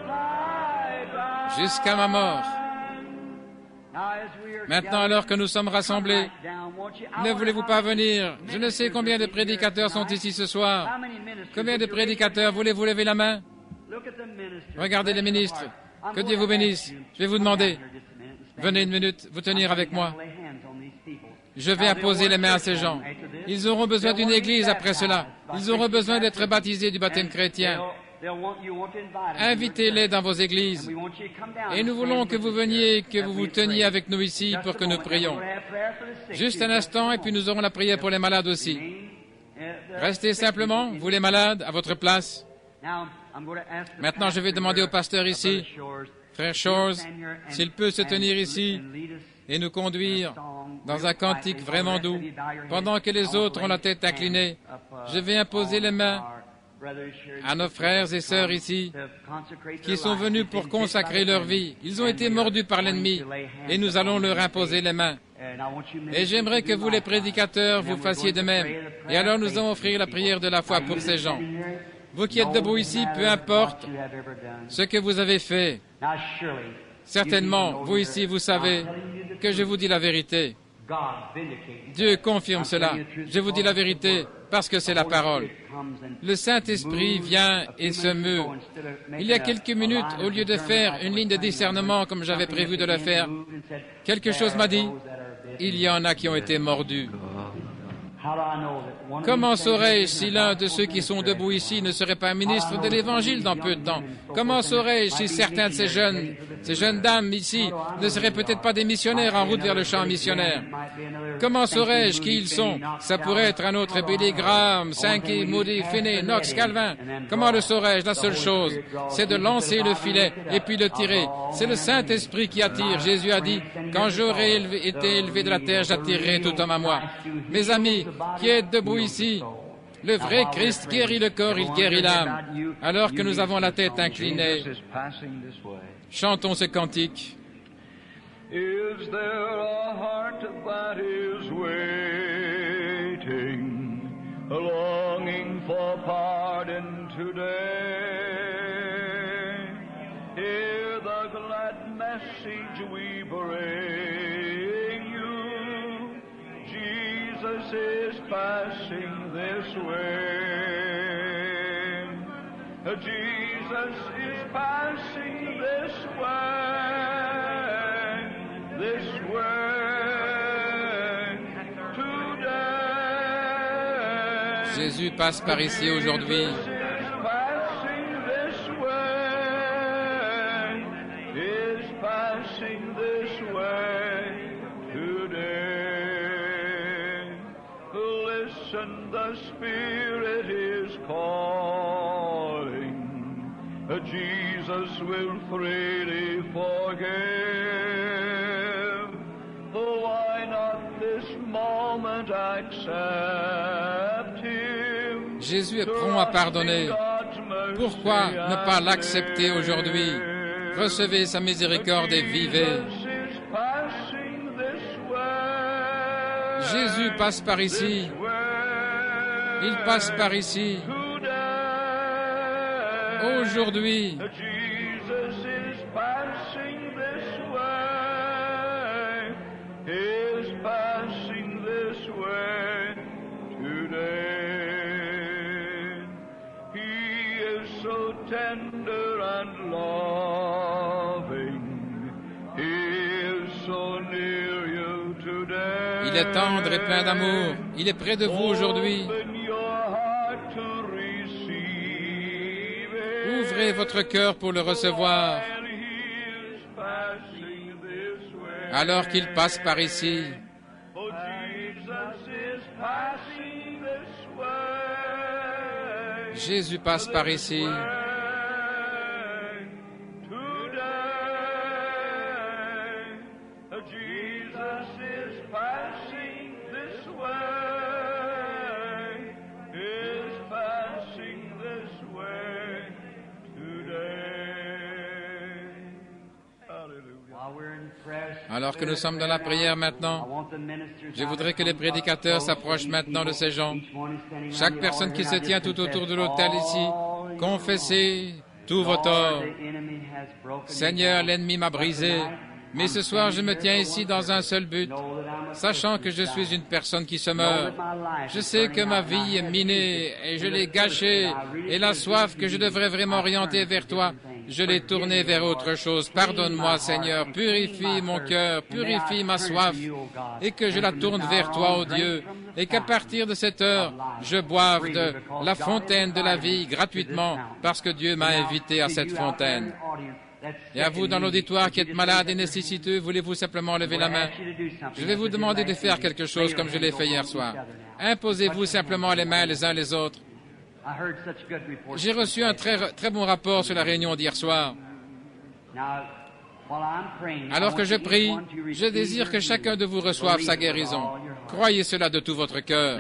jusqu'à ma mort. Maintenant, alors que nous sommes rassemblés, ne voulez-vous pas venir? Je ne sais combien de prédicateurs sont ici ce soir. Combien de prédicateurs? Voulez-vous lever la main? Regardez les ministres. Que Dieu vous bénisse. Je vais vous demander. Venez une minute, vous tenir avec moi. Je vais apposer les mains à ces gens. Ils auront besoin d'une église après cela. Ils auront besoin d'être baptisés du baptême chrétien. Invitez-les dans vos églises. Et nous voulons que vous veniez, que vous vous teniez avec nous ici pour que nous prions. Juste un instant et puis nous aurons la prière pour les malades aussi. Restez simplement, vous les malades, à votre place. Maintenant, je vais demander au pasteur ici, Frère Shores, s'il peut se tenir ici et nous conduire dans un cantique vraiment doux. Pendant que les autres ont la tête inclinée, je vais imposer les mains à nos frères et sœurs ici qui sont venus pour consacrer leur vie. Ils ont été mordus par l'ennemi et nous allons leur imposer les mains. Et j'aimerais que vous, les prédicateurs, vous fassiez de même. Et alors nous allons offrir la prière de la foi pour ces gens. Vous qui êtes debout ici, peu importe ce que vous avez fait, certainement, vous ici, vous savez que je vous dis la vérité. Dieu confirme cela. Je vous dis la vérité parce que c'est la parole. Le Saint-Esprit vient et se meut. Il y a quelques minutes, au lieu de faire une ligne de discernement comme j'avais prévu de le faire, quelque chose m'a dit, il y en a qui ont été mordus. Comment saurais-je si l'un de ceux qui sont debout ici ne serait pas un ministre de l'Évangile dans peu de temps? Comment saurais-je si certains de ces jeunes, ces jeunes dames ici ne seraient peut-être pas des missionnaires en route vers le champ missionnaire? Comment saurais-je qui ils sont? Ça pourrait être un autre Billy Graham, Sankey, Moody, Finney, Knox, Calvin. Comment le saurais-je? La seule chose, c'est de lancer le filet et puis le tirer. C'est le Saint-Esprit qui attire. Jésus a dit, quand j'aurai élevé, été élevé de la terre, j'attirerai tout homme à moi. Mes amis, qui êtes debout ici, le vrai Christ guérit le corps, il guérit l'âme. Alors que nous avons la tête inclinée, chantons ce cantique. Is there a heart that is waiting, longing for pardon today? Hear the glad message we bring you. Jesus is passing this way. Jesus is passing this way, this way today. Jésus passe par ici aujourd'hui. The Spirit is calling. Jesus will freely forgive. Why not this moment accept Him? Jésus est prompt à pardonner. Pourquoi ne pas l'accepter aujourd'hui? Recevez sa miséricorde et vivez. Jésus passe par ici. Il passe par ici. Aujourd'hui, il est tendre et plein d'amour. Il est près de vous aujourd'hui. Ouvrez ouvrez votre cœur pour le recevoir alors qu'il passe par ici. Jésus passe par ici. Alors que nous sommes dans la prière maintenant, je voudrais que les prédicateurs s'approchent maintenant de ces gens. Chaque personne qui se tient tout autour de l'autel ici, confessez tous vos torts. Seigneur, l'ennemi m'a brisé, mais ce soir je me tiens ici dans un seul but, sachant que je suis une personne qui se meurt. Je sais que ma vie est minée et je l'ai gâchée, et la soif que je devrais vraiment orienter vers toi, je l'ai tournée vers autre chose. Pardonne-moi, Seigneur, purifie mon cœur, purifie ma soif, et que je la tourne vers toi, ô Dieu, et qu'à partir de cette heure, je boive de la fontaine de la vie gratuitement, parce que Dieu m'a invité à cette fontaine. Et à vous dans l'auditoire qui êtes malade et nécessiteux, voulez-vous simplement lever la main? Je vais vous demander de faire quelque chose comme je l'ai fait hier soir. Imposez-vous simplement les mains les uns les autres. J'ai reçu un très, très bon rapport sur la réunion d'hier soir. Alors que je prie, je désire que chacun de vous reçoive sa guérison. Croyez cela de tout votre cœur.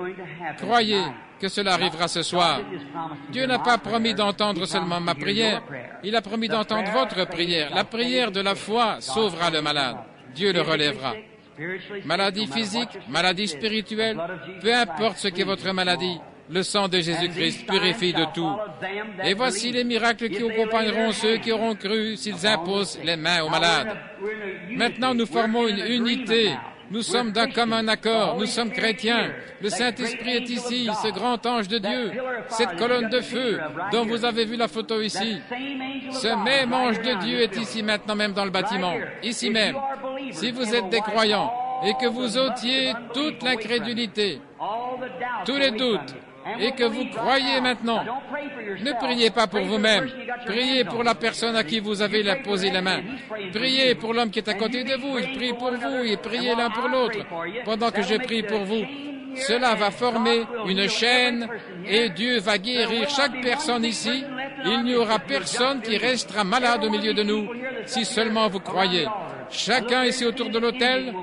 Croyez que cela arrivera ce soir. Dieu n'a pas promis d'entendre seulement ma prière, il a promis d'entendre votre prière. La prière de la foi sauvera le malade. Dieu le relèvera. Maladie physique, maladie spirituelle, peu importe ce qu'est votre maladie, le sang de Jésus-Christ purifie de tout. Et voici les miracles qui accompagneront ceux qui auront cru s'ils imposent les mains aux malades. Maintenant, nous formons une unité. Nous sommes d'un commun accord. Nous sommes chrétiens. Le Saint-Esprit est ici, ce grand ange de Dieu, cette colonne de feu dont vous avez vu la photo ici. Ce même ange de Dieu est ici maintenant même dans le bâtiment, ici même. Si vous êtes des croyants et que vous ôtiez toute l'incrédulité, tous les doutes, et que vous croyez maintenant, ne priez pas pour vous-même, priez pour la personne à qui vous avez posé la main. Priez pour l'homme qui est à côté de vous, il prie pour vous, et priez l'un pour l'autre. Pendant que je prie pour vous, cela va former une chaîne et Dieu va guérir chaque personne ici. Il n'y aura personne qui restera malade au milieu de nous, si seulement vous croyez. Chacun ici autour de l'autel,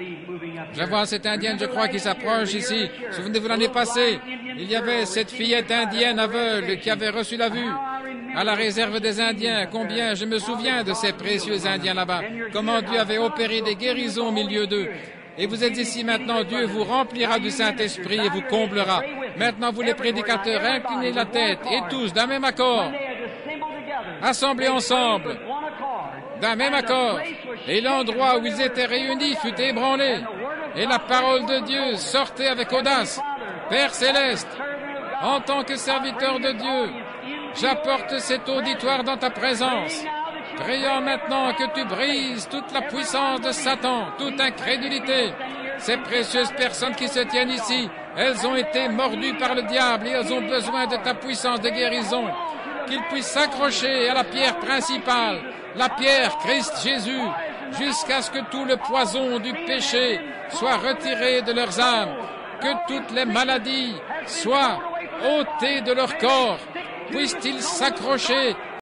je vois cette Indienne, je crois, qui s'approche ici. Souvenez-vous l'année passée, il y avait cette fillette indienne aveugle qui avait reçu la vue à la réserve des Indiens. Combien je me souviens de ces précieux Indiens là-bas. Comment Dieu avait opéré des guérisons au milieu d'eux. Et vous êtes ici maintenant, Dieu vous remplira du Saint-Esprit et vous comblera. Maintenant, vous les prédicateurs, inclinez la tête et tous d'un même accord, assemblés ensemble, d'un même accord, et l'endroit où ils étaient réunis fut ébranlé, et la parole de Dieu sortait avec audace. Père céleste, en tant que serviteur de Dieu, j'apporte cet auditoire dans ta présence, priant maintenant que tu brises toute la puissance de Satan, toute incrédulité. Ces précieuses personnes qui se tiennent ici, elles ont été mordues par le diable et elles ont besoin de ta puissance de guérison, qu'ils puissent s'accrocher à la pierre principale, la pierre Christ Jésus, jusqu'à ce que tout le poison du péché soit retiré de leurs âmes, que toutes les maladies soient ôtées de leur corps. Puissent-ils s'accrocher